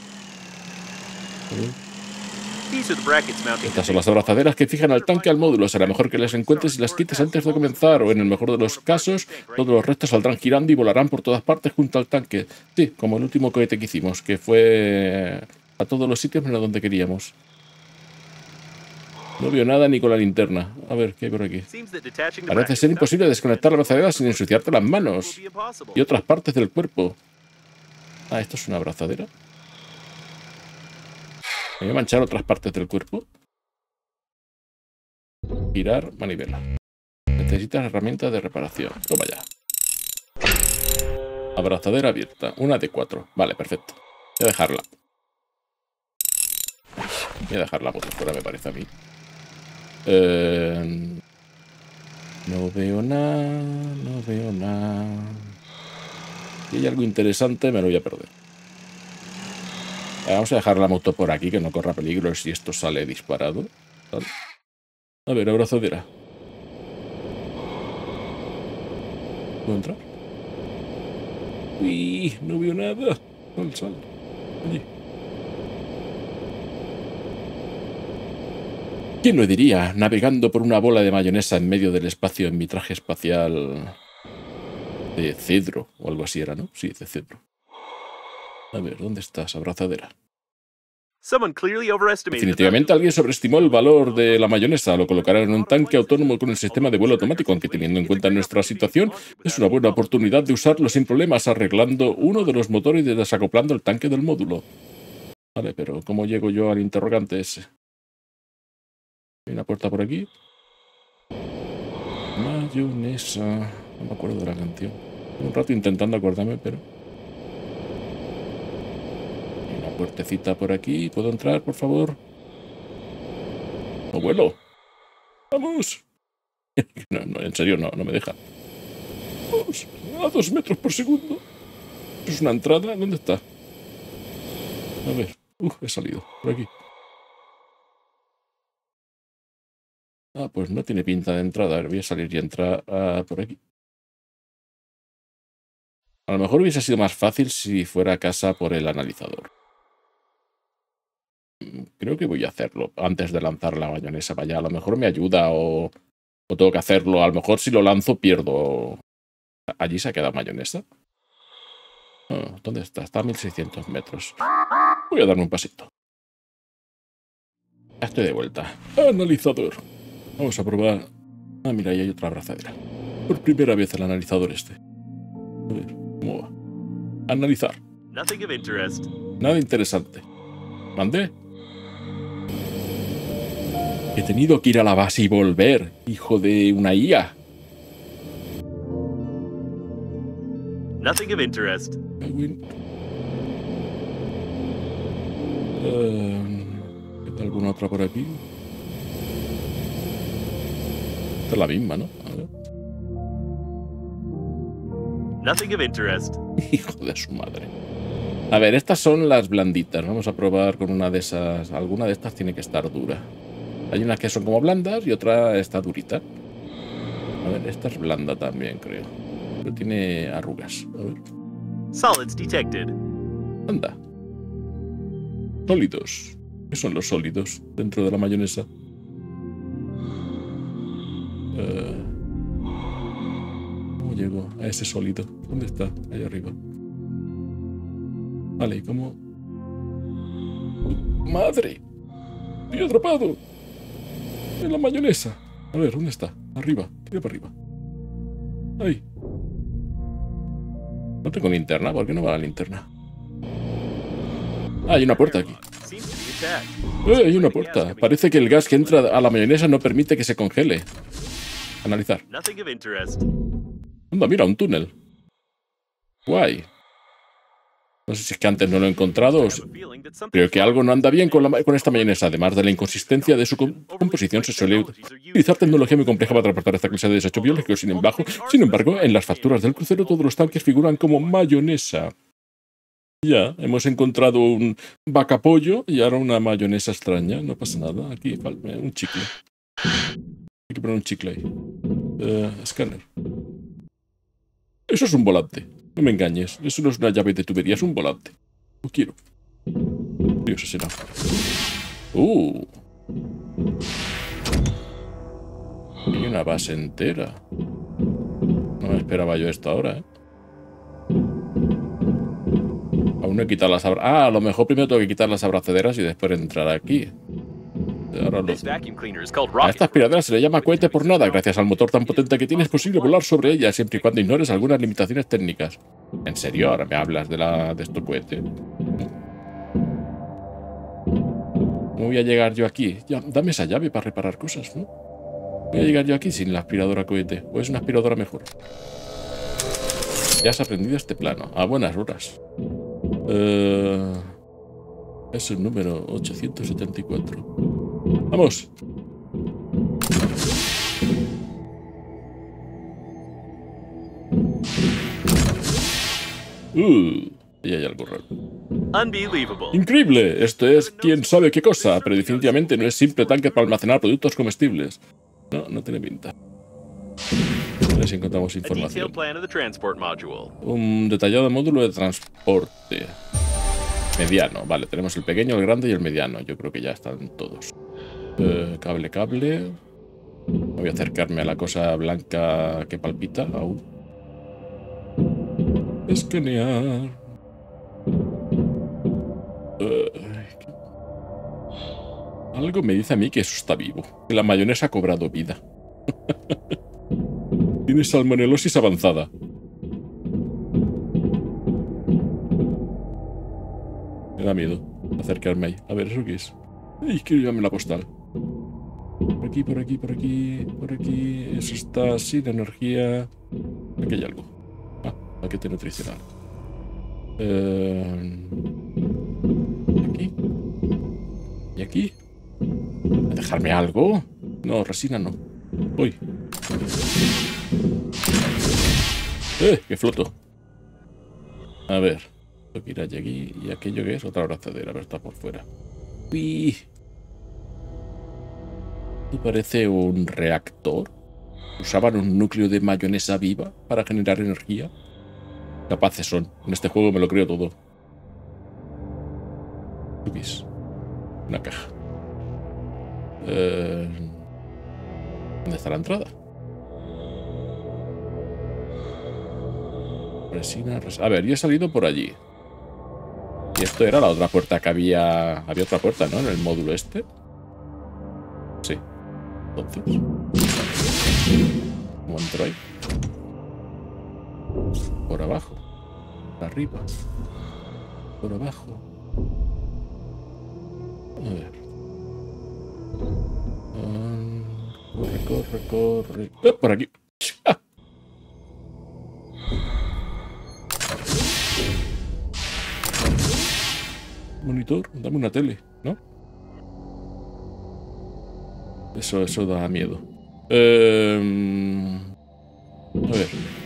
Speaker 1: Estas son las abrazaderas que fijan al tanque al módulo. Será mejor que las encuentres y las quites antes de comenzar. O en el mejor de los casos, todos los restos saldrán girando y volarán por todas partes junto al tanque. Sí, como el último cohete que hicimos, que fue a todos los sitios menos donde queríamos. No veo nada ni con la linterna. A ver, ¿qué hay por aquí? Parece ser imposible desconectar la abrazadera sin ensuciarte las manos y otras partes del cuerpo. Ah, ¿esto es una abrazadera? ¿Me voy a manchar otras partes del cuerpo? Girar manivela. Necesitas herramientas de reparación. Toma ya. Abrazadera abierta. Una de 4. Vale, perfecto. Voy a dejarla. Voy a dejar la moto fuera, me parece a mí. No veo nada. No veo nada. Si hay algo interesante, me lo voy a perder. Vamos a dejar la moto por aquí, que no corra peligro si esto sale disparado. ¿Vale? A ver, abrazadera. ¿Puedo entrar? Uy, no veo nada. Sal. Allí. ¿Quién lo diría? Navegando por una bola de mayonesa en medio del espacio en mi traje espacial. de cedro o algo así era, ¿no? Sí, de cedro. A ver, ¿dónde está esa abrazadera? Definitivamente alguien sobreestimó el valor de la mayonesa. Lo colocarán en un tanque autónomo con el sistema de vuelo automático, aunque teniendo en cuenta nuestra situación, es una buena oportunidad de usarlo sin problemas, arreglando uno de los motores y desacoplando el tanque del módulo. Vale, pero ¿cómo llego yo al interrogante ese? Hay una puerta por aquí. Mayonesa. No me acuerdo de la canción. Un rato intentando acordarme, pero... Hay una puertecita por aquí. ¿Puedo entrar, por favor? ¡Abuelo! ¡Vamos! No, en serio, no me deja. Vamos, a 2 metros por segundo. ¿Es una entrada? ¿Dónde está? A ver. He salido. Por aquí. Ah, pues no tiene pinta de entrada. A ver, voy a salir y entrar por aquí. A lo mejor hubiese sido más fácil si fuera a casa por el analizador. Creo que voy a hacerlo antes de lanzar la mayonesa para allá. A lo mejor me ayuda o tengo que hacerlo. A lo mejor si lo lanzo pierdo. ¿Allí se ha quedado mayonesa? Oh, ¿dónde está? Está a 1600 metros. Voy a darme un pasito. Ya estoy de vuelta. Analizador. Vamos a probar. Ah, mira, ahí hay otra abrazadera. Por primera vez el analizador este. A ver, ¿cómo va? Analizar. Nada interesante. ¿Mandé? He tenido que ir a la base y volver, hijo de una IA.
Speaker 2: Nothing of interest.
Speaker 1: ¿Queda alguna otra por aquí? Esta es la misma, ¿no? A ver.
Speaker 2: Nothing of interest.
Speaker 1: Hijo de su madre. A ver, estas son las blanditas. Vamos a probar con una de esas. Alguna de estas tiene que estar dura. Hay unas que son como blandas y otra está durita. A ver, esta es blanda también, creo. Pero tiene arrugas. A ver.
Speaker 2: Solids detected.
Speaker 1: Anda. Sólidos. ¿Qué son los sólidos dentro de la mayonesa? ¿Cómo llego a ese sólido? ¿Dónde está? Ahí arriba. Vale, ¿y cómo? ¡Madre! ¡Estoy atrapado! En la mayonesa. A ver, ¿dónde está? Arriba. Tira para arriba. Ahí. No tengo linterna. ¿Por qué no va la linterna? Ah, hay una puerta aquí. Hay una puerta. Parece que el gas que entra a la mayonesa no permite que se congele. Analizar. Anda, mira, un túnel. Guay. No sé si es que antes no lo he encontrado. Creo que algo no anda bien con esta mayonesa. Además de la inconsistencia de su composición, se suele utilizar tecnología muy compleja para transportar esta clase de desechos biológicos. Sin embargo, en las facturas del crucero todos los tanques figuran como mayonesa. Ya, hemos encontrado un vacapollo y ahora una mayonesa extraña. No pasa nada. Aquí falta un chicle. Hay que poner un chicle ahí. Escáner. Eso es un volante. No me engañes. Eso no es una llave de tubería, es un volante. Lo quiero. Dios, ese no. Hay una base entera. No me esperaba yo esto ahora, ¿eh? Aún no he quitado las abrazaderas. Ah, a lo mejor primero tengo que quitar las abrazaderas y después entrar aquí. A esta aspiradora se le llama cohete por nada. Gracias al motor tan potente que tiene es posible volar sobre ella, siempre y cuando ignores algunas limitaciones técnicas. ¿En serio? ¿Ahora me hablas de este cohete? ¿Cómo voy a llegar yo aquí? Ya, dame esa llave para reparar cosas, ¿no? ¿Voy a llegar yo aquí sin la aspiradora cohete? ¿O es una aspiradora mejor? Ya has aprendido este plano. A buenas horas. Es el número 874. ¡Vamos! Y hay algo raro. ¡Increíble! Esto es quién sabe qué cosa, pero definitivamente no es simple tanque para almacenar productos comestibles. No tiene pinta. A ver si encontramos información. Un detallado módulo de transporte. Mediano, vale, tenemos el pequeño, el grande y el mediano. Yo creo que ya están todos. Cable. Voy a acercarme a la cosa blanca que palpita aún. Escanear. Algo me dice a mí que eso está vivo. Que la mayonesa ha cobrado vida. Tiene salmonelosis avanzada. Me da miedo acercarme ahí. A ver, ¿eso qué es? Ay, quiero llevarme la postal. Por aquí, por aquí, por aquí, por aquí. Eso está sin energía. Aquí hay algo. Ah, paquete nutricional. Aquí. ¿Y aquí? ¿A dejarme algo? No, resina no. Uy. Que floto. A ver. Tengo que ir allí y aquello que es otra abrazadera. A ver, está por fuera. Uy. ¿Esto parece un reactor? ¿Usaban un núcleo de mayonesa viva para generar energía? Capaces son. En este juego me lo creo todo. ¿Qué es? Una caja. ¿Dónde está la entrada? Resina. A ver, yo he salido por allí. Y esto era la otra puerta que había... Había otra puerta, ¿no? En el módulo este. Sí. Entonces... ¿Cómo entro ahí? Por abajo. Por arriba. Por abajo. A ver. Corre, corre. Por aquí. ¡Ah! Monitor, dame una tele, ¿no? Eso da miedo. A ver.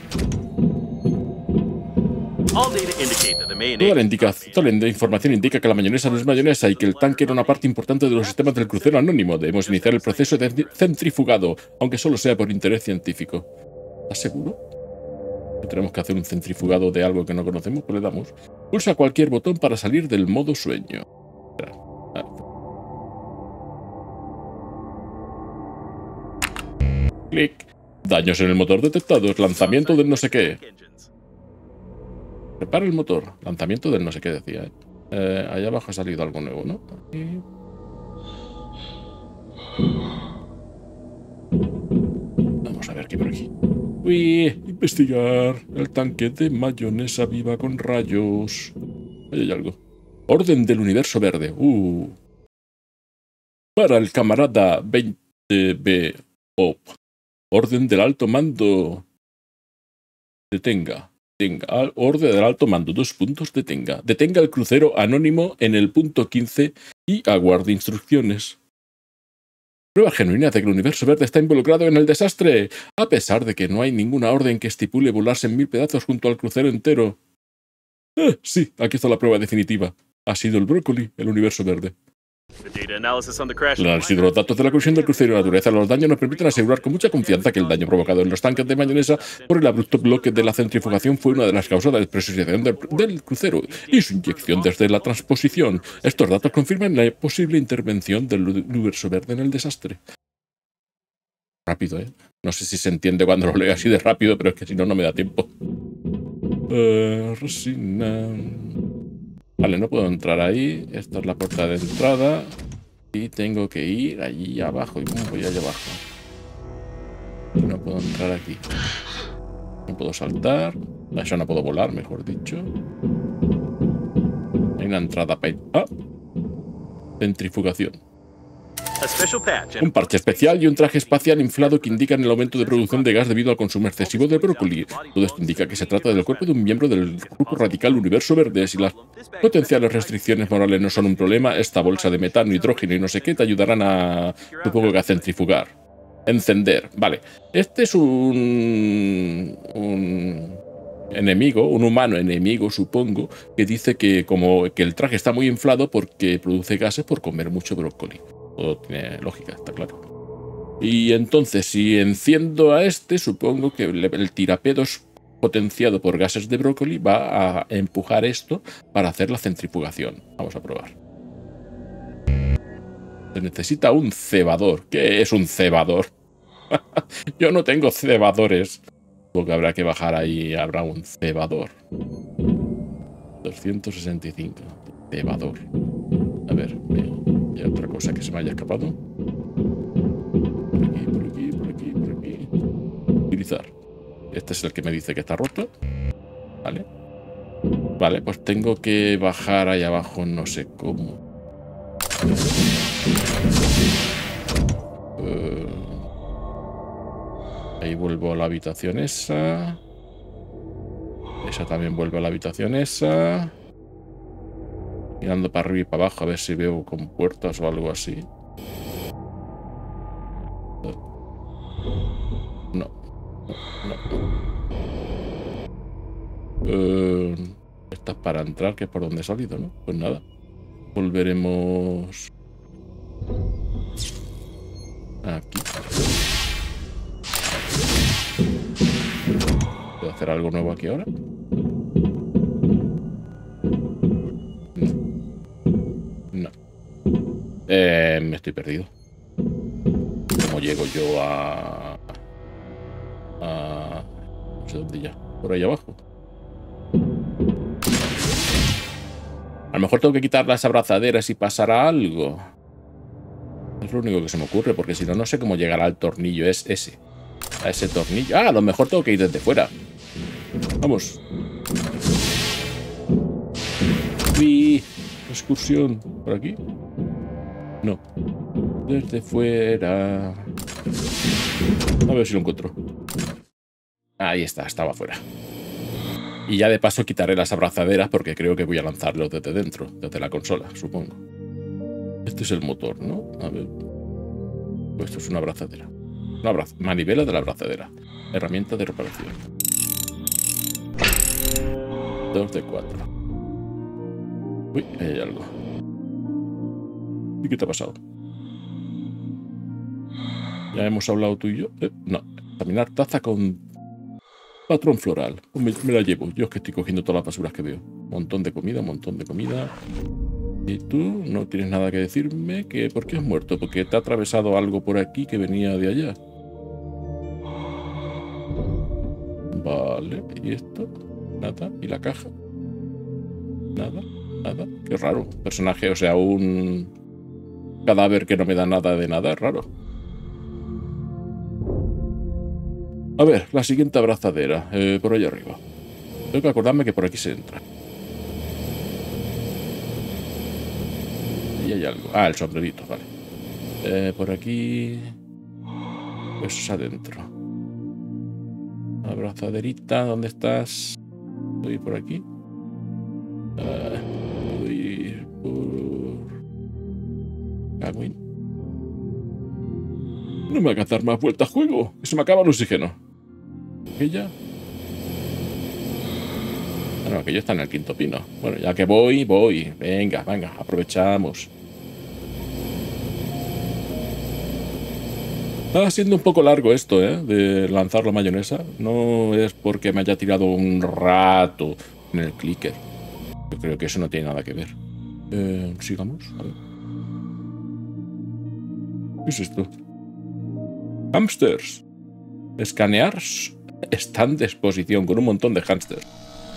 Speaker 1: Toda la información indica que la mayonesa no es mayonesa y que el tanque era una parte importante de los sistemas del crucero anónimo. Debemos iniciar el proceso de centrifugado, aunque solo sea por interés científico. ¿Estás seguro? ¿Que tenemos que hacer un centrifugado de algo que no conocemos? Pues le damos. Pulsa cualquier botón para salir del modo sueño. Espera. Clic. Daños en el motor detectados. Lanzamiento del no sé qué. Prepara el motor. Lanzamiento del no sé qué decía. Allá abajo ha salido algo nuevo, ¿no? Aquí. Vamos a ver qué por aquí. Uy, investigar el tanque de mayonesa viva con rayos. Ahí hay algo. Orden del universo verde. Para el camarada 20B. Orden del alto mando. Detenga. Orden del alto mando. 2 puntos. Detenga. Detenga el crucero anónimo en el punto 15 y aguarde instrucciones. Prueba genuina de que el universo verde está involucrado en el desastre, a pesar de que no hay ninguna orden que estipule volarse en 1000 pedazos junto al crucero entero. Sí, aquí está la prueba definitiva. Ha sido el brócoli, el universo verde. El análisis de los datos de la colisión del crucero y la naturaleza de los daños nos permiten asegurar con mucha confianza que el daño provocado en los tanques de mayonesa por el abrupto bloque de la centrifugación fue una de las causas de la despresurización del crucero y su inyección desde la transposición. Estos datos confirman la posible intervención del universo verde en el desastre. Rápido, ¿eh? No sé si se entiende cuando lo leo así de rápido, pero es que si no, no me da tiempo. Resina... Vale, no puedo entrar ahí. Esta es la puerta de entrada. Y tengo que ir allí abajo. Y voy allá abajo. Y no puedo entrar aquí. No puedo saltar. Eso no puedo volar, mejor dicho. Hay una entrada para ir. ¡Ah! Centrifugación. Un parche especial y un traje espacial inflado que indican el aumento de producción de gas debido al consumo excesivo de brócoli. Todo esto indica que se trata del cuerpo de un miembro del grupo radical Universo Verde. Si las potenciales restricciones morales no son un problema, esta bolsa de metano, hidrógeno y no sé qué te ayudarán a, supongo que a centrifugar. Encender. Vale. Este es un enemigo, un humano enemigo, supongo, que dice que como que el traje está muy inflado porque produce gases por comer mucho brócoli. Todo tiene lógica, está claro. Y entonces, si enciendo a este, supongo que el tirapedos potenciado por gases de brócoli va a empujar esto para hacer la centrifugación. Vamos a probar. Se necesita un cebador. ¿Qué es un cebador? Yo no tengo cebadores. Porque habrá que bajar ahí, habrá un cebador. 265. Cebador. A ver, hay otra cosa que se me haya escapado. Por aquí, por aquí, por aquí, por aquí. Utilizar. Este es el que me dice que está roto. Vale. Vale, pues tengo que bajar ahí abajo, no sé cómo. Ahí vuelvo a la habitación esa. Esa también vuelve a la habitación esa. Mirando para arriba y para abajo a ver si veo compuertas o algo así. No. Esta es para entrar, que es por donde he salido, ¿no? Pues nada. Volveremos aquí. ¿Puedo hacer algo nuevo aquí ahora? No. Me estoy perdido. ¿Cómo llego yo a no sé dónde ya? Por ahí abajo. A lo mejor tengo que quitar las abrazaderas y pasará algo. Es lo único que se me ocurre, porque si no, no sé cómo llegará al tornillo ese. A ese tornillo. Ah, a lo mejor tengo que ir desde fuera. Vamos. Vi excursión. ¿Por aquí? No. Desde fuera. A ver si lo encuentro. Ahí está, estaba fuera. Y ya de paso quitaré las abrazaderas porque creo que voy a lanzarlos desde dentro, desde la consola, supongo. Este es el motor, ¿no? A ver. Pues esto es una abrazadera. Manivela de la abrazadera. Herramienta de reparación. 2 de 4. Uy, ahí hay algo. ¿Y qué te ha pasado? Ya hemos hablado tú y yo. No. Examinar taza con patrón floral. Me la llevo. Yo es que estoy cogiendo todas las basuras que veo. Un montón de comida, un montón de comida. Y tú no tienes nada que decirme. ¿Por qué has muerto? Porque te ha atravesado algo por aquí que venía de allá. Vale. ¿Y esto? Nada. ¿Y la caja? Nada. Nada. Qué raro. Personaje, o sea, un cadáver que no me da nada de nada. Es raro. A ver, la siguiente abrazadera. Por allá arriba. Tengo que acordarme que por aquí se entra. Y hay algo. Ah, el sombrerito, vale. Por aquí. Eso es adentro. Abrazaderita, ¿dónde estás? Estoy por aquí. Puedo ir por Cagüín. No me va a dar más vueltas a juego. Que se me acaba el oxígeno. Aquella. Ah, no, aquello está en el quinto pino. Bueno, ya que voy. Venga, aprovechamos. Está siendo un poco largo esto, de lanzar la mayonesa. No es porque me haya tirado un rato en el clicker. Yo creo que eso no tiene nada que ver. Sigamos. A ver. ¿Qué es esto? Hamsters. Escanear stand de exposición con un montón de hamsters.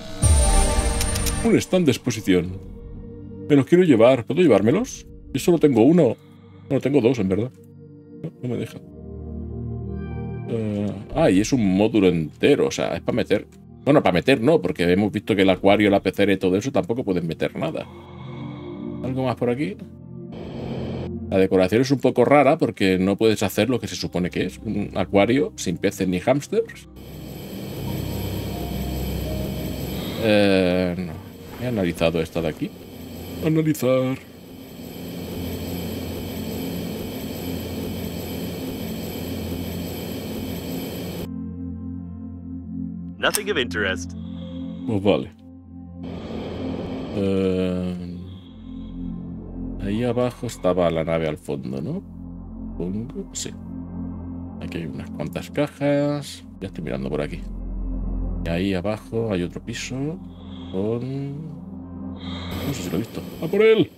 Speaker 1: Un stand de exposición. Me los quiero llevar. ¿Puedo llevármelos? Yo solo tengo uno. No, tengo dos, en verdad. No me deja. Y es un módulo entero. O sea, es para meter... Bueno, para meter no, porque hemos visto que el acuario, la pecera y todo eso tampoco pueden meter nada. ¿Algo más por aquí? La decoración es un poco rara porque no puedes hacer lo que se supone que es. Un acuario sin peces ni hámsters. No. He analizado esta de aquí. Analizar.
Speaker 3: Nothing of interest.
Speaker 1: Pues vale. Ahí abajo estaba la nave al fondo, ¿no? Supongo. Sí. Aquí hay unas cuantas cajas. Ya estoy mirando por aquí. Y ahí abajo hay otro piso con... No sé si lo he visto. ¡A por él!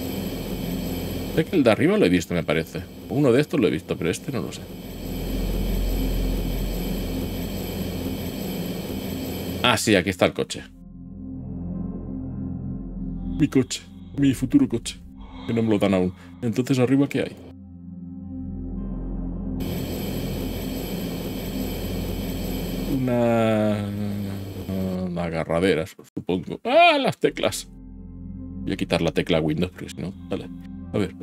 Speaker 1: Sé que el de arriba lo he visto, me parece. Uno de estos lo he visto, pero este no lo sé. Ah, sí, aquí está el coche. Mi coche. Mi futuro coche. Que no me lo dan aún. Entonces, ¿arriba qué hay? Una agarradera, supongo. ¡Ah, las teclas! Voy a quitar la tecla Windows, porque si no... Vale. A ver,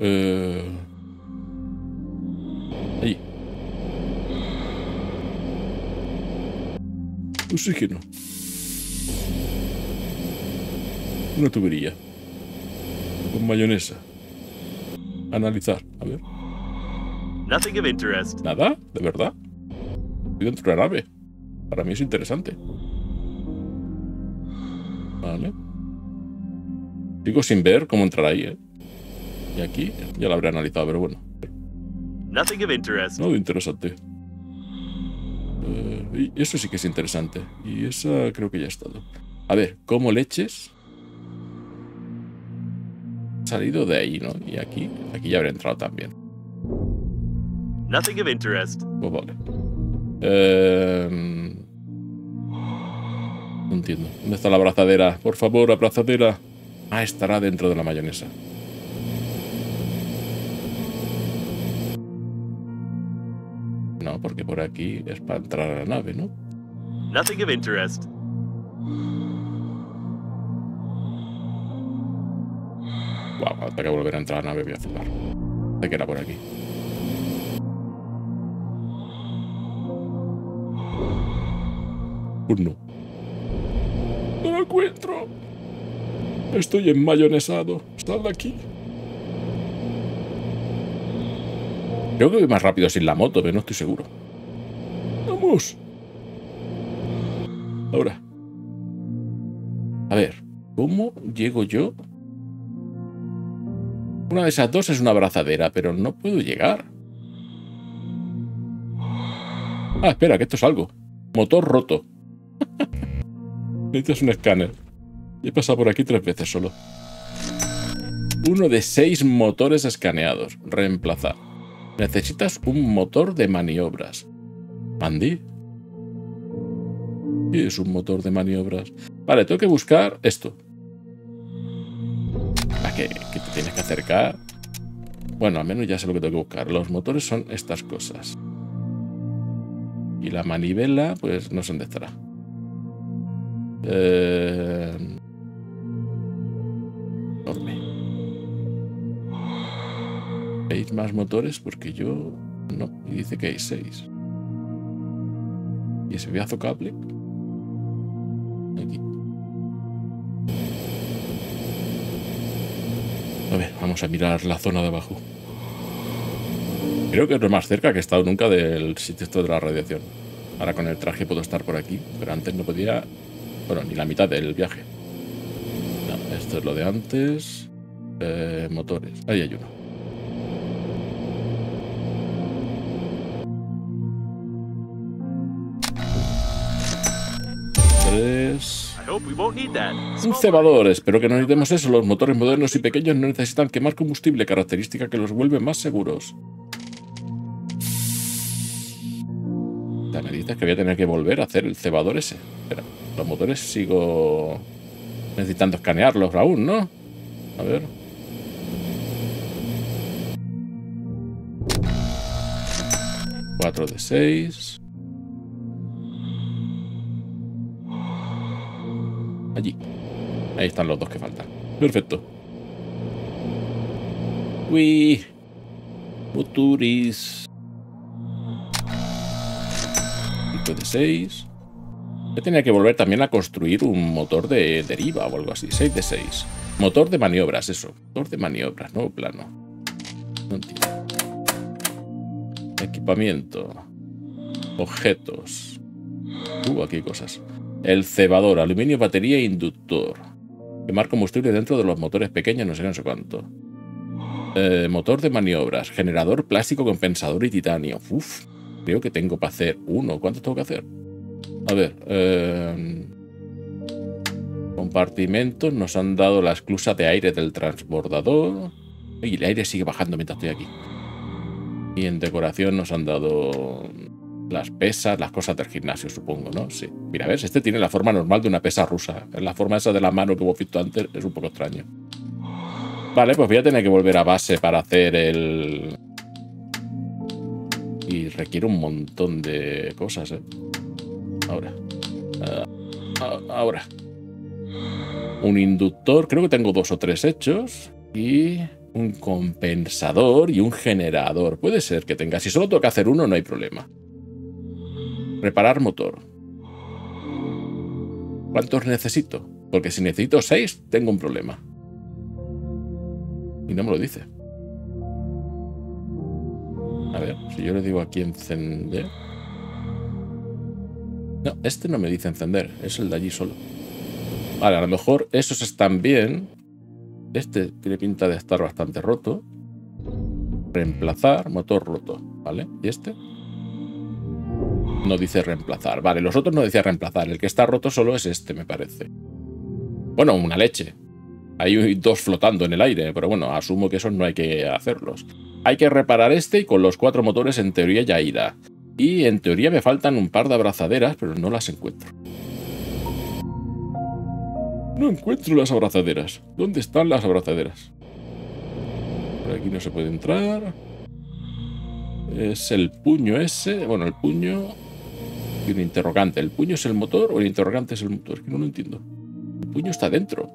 Speaker 1: allí. Oxígeno. Una tubería. Con mayonesa. Analizar. A ver.
Speaker 3: Nothing of interest.
Speaker 1: ¿Nada? ¿De verdad? Estoy dentro de la nave. Para mí es interesante. Vale. Sigo sin ver cómo entrar ahí, ¿eh? Y aquí ya lo habré analizado, pero bueno.
Speaker 3: Nothing of interest.
Speaker 1: Nada interesante. Y eso sí que es interesante. Y esa creo que ya ha estado. A ver, ¿cómo leches? Salido de ahí, ¿no? Y aquí ya habré entrado también.
Speaker 3: Nothing of interest.
Speaker 1: Pues vale. No entiendo. ¿Dónde está la abrazadera? Por favor, abrazadera. Ah, estará dentro de la mayonesa. No, porque por aquí es para entrar a la nave, ¿no?
Speaker 3: Nothing of interest.
Speaker 1: Wow, hasta que volver a entrar a la nave voy a flipar. Sé que era por aquí. Pues no. No lo encuentro. Estoy enmayonesado. Sal de aquí. Creo que voy más rápido sin la moto, pero no estoy seguro. ¡Vamos! Ahora. A ver, ¿cómo llego yo? Una de esas dos es una abrazadera, pero no puedo llegar. Ah, espera, que esto es algo. Motor roto. Necesitas un escáner. He pasado por aquí 3 veces solo. Uno de 6 motores escaneados. Reemplazar. Necesitas un motor de maniobras. ¿Andy? ¿Qué es un motor de maniobras? Vale, tengo que buscar esto. ¿A qué? ¿Que te tienes que acercar? Bueno, al menos ya sé lo que tengo que buscar. Los motores son estas cosas. Y la manivela, pues no sé dónde estará. Enorme. ¿Veis más motores? Porque yo no. Y dice que hay 6. ¿Y ese pedazo cable? Aquí. A ver, vamos a mirar la zona de abajo. Creo que es lo más cerca que he estado nunca del sitio esto de la radiación. Ahora con el traje puedo estar por aquí, pero antes no podía... Bueno, ni la mitad del viaje. No, esto es lo de antes. Motores. Ahí hay uno.
Speaker 3: I hope we won't need that.
Speaker 1: Un cebador. Espero que no necesitemos eso. Los motores modernos y pequeños no necesitan quemar combustible, característica que los vuelve más seguros. Me dices que voy a tener que volver a hacer el cebador ese. Espera, los motores sigo necesitando escanearlos aún, ¿no? A ver. Cuatro de 6. Allí. Ahí están los dos que faltan. Perfecto. Uy. Motoris. 5 de 6. Yo tenía que volver también a construir un motor de deriva o algo así. 6 de 6. Motor de maniobras, eso. Motor de maniobras, nuevo plano. No entiendo. Equipamiento. Objetos. Aquí hay cosas. El cebador, aluminio, batería e inductor. Quemar combustible dentro de los motores pequeños, no sé, no sé cuánto. Motor de maniobras. Generador plástico compensador y titanio. Uf, creo que tengo para hacer uno. ¿Cuántos tengo que hacer? A ver. Compartimentos. Nos han dado la esclusa de aire del transbordador. Y el aire sigue bajando mientras estoy aquí. Y en decoración nos han dado Las pesas, las cosas del gimnasio, supongo, ¿no? Sí. Mira, ¿ves? Este tiene la forma normal de una pesa rusa. La forma esa de la mano que hemos visto antes es un poco extraño. Vale, pues voy a tener que volver a base para hacer el... Y requiere un montón de cosas, ¿eh? Ahora. Un inductor, creo que tengo 2 o 3 hechos. Y un compensador y un generador. Puede ser que tenga. Si solo tengo que hacer uno, no hay problema. Reparar motor. ¿Cuántos necesito? Porque si necesito 6, tengo un problema. Y no me lo dice. A ver, si yo le digo aquí encender... No, este no me dice encender. Es el de allí solo. Vale, a lo mejor esos están bien. Este tiene pinta de estar bastante roto. Reemplazar, motor roto. ¿Vale? ¿Y este? No dice reemplazar. Vale, los otros no decía reemplazar. El que está roto solo es este, me parece. Bueno, una leche. Hay 2 flotando en el aire, pero bueno, asumo que esos no hay que hacerlos. Hay que reparar este y con los 4 motores en teoría ya irá. Y en teoría me faltan un par de abrazaderas, pero no las encuentro. No encuentro las abrazaderas. ¿Dónde están las abrazaderas? Por aquí no se puede entrar. Es el puño ese. Bueno, el puño y un interrogante. ¿El puño es el motor o el interrogante es el motor? Es que no lo entiendo. El puño está dentro.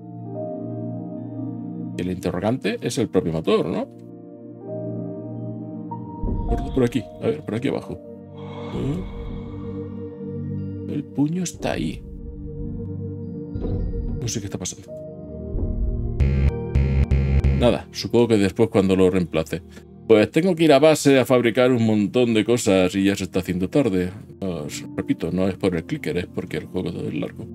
Speaker 1: El interrogante es el propio motor, ¿no? Por aquí. A ver, por aquí abajo. El puño está ahí. No sé qué está pasando. Nada, supongo que después cuando lo reemplace. Pues tengo que ir a base a fabricar un montón de cosas y ya se está haciendo tarde. Os repito, no es por el clicker, es porque el juego es largo.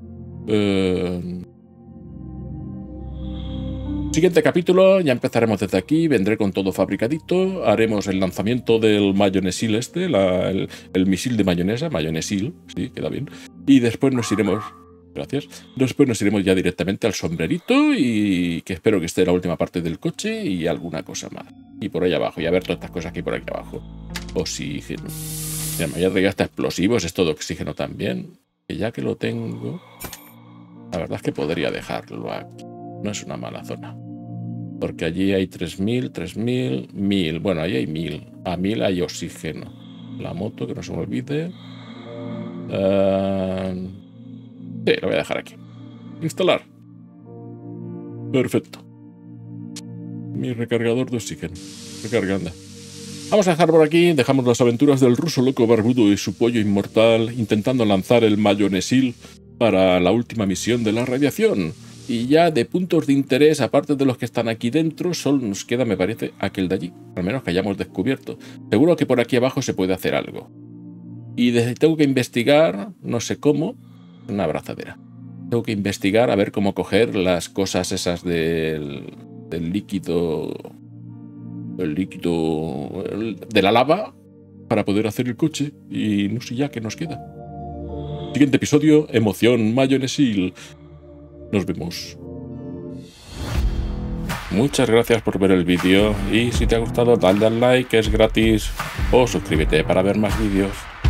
Speaker 1: Siguiente capítulo, ya empezaremos desde aquí, vendré con todo fabricadito, haremos el lanzamiento del mayonesil este, el misil de mayonesa, mayonesil, sí, queda bien. Y después nos iremos... Gracias. Después nos iremos ya directamente al sombrerito y que espero que esté la última parte del coche y alguna cosa más. Y por ahí abajo, y a ver todas estas cosas que hay por aquí abajo. Oxígeno. Mira, me había traído hasta explosivos, esto de oxígeno también. Que ya que lo tengo, la verdad es que podría dejarlo aquí. No es una mala zona. Porque allí hay 3000, 3000, 1000. Bueno, ahí hay 1000. A 1000 hay oxígeno. La moto, que no se me olvide. Sí, lo voy a dejar aquí. Instalar. Perfecto. Mi recargador de oxígeno. Recarga, anda. Vamos a dejar por aquí. Dejamos las aventuras del ruso loco barbudo y su pollo inmortal intentando lanzar el mayonesil para la última misión de la radiación. Y ya de puntos de interés, aparte de los que están aquí dentro, solo nos queda, me parece, aquel de allí. Al menos que hayamos descubierto. Seguro que por aquí abajo se puede hacer algo. Y tengo que investigar, no sé cómo... Una abrazadera. Tengo que investigar a ver cómo coger las cosas esas del líquido... El líquido... de la lava para poder hacer el coche. Y no sé ya qué nos queda. Siguiente episodio, emoción mayonesil. Nos vemos. Muchas gracias por ver el vídeo y si te ha gustado dale al like, que es gratis, o suscríbete para ver más vídeos.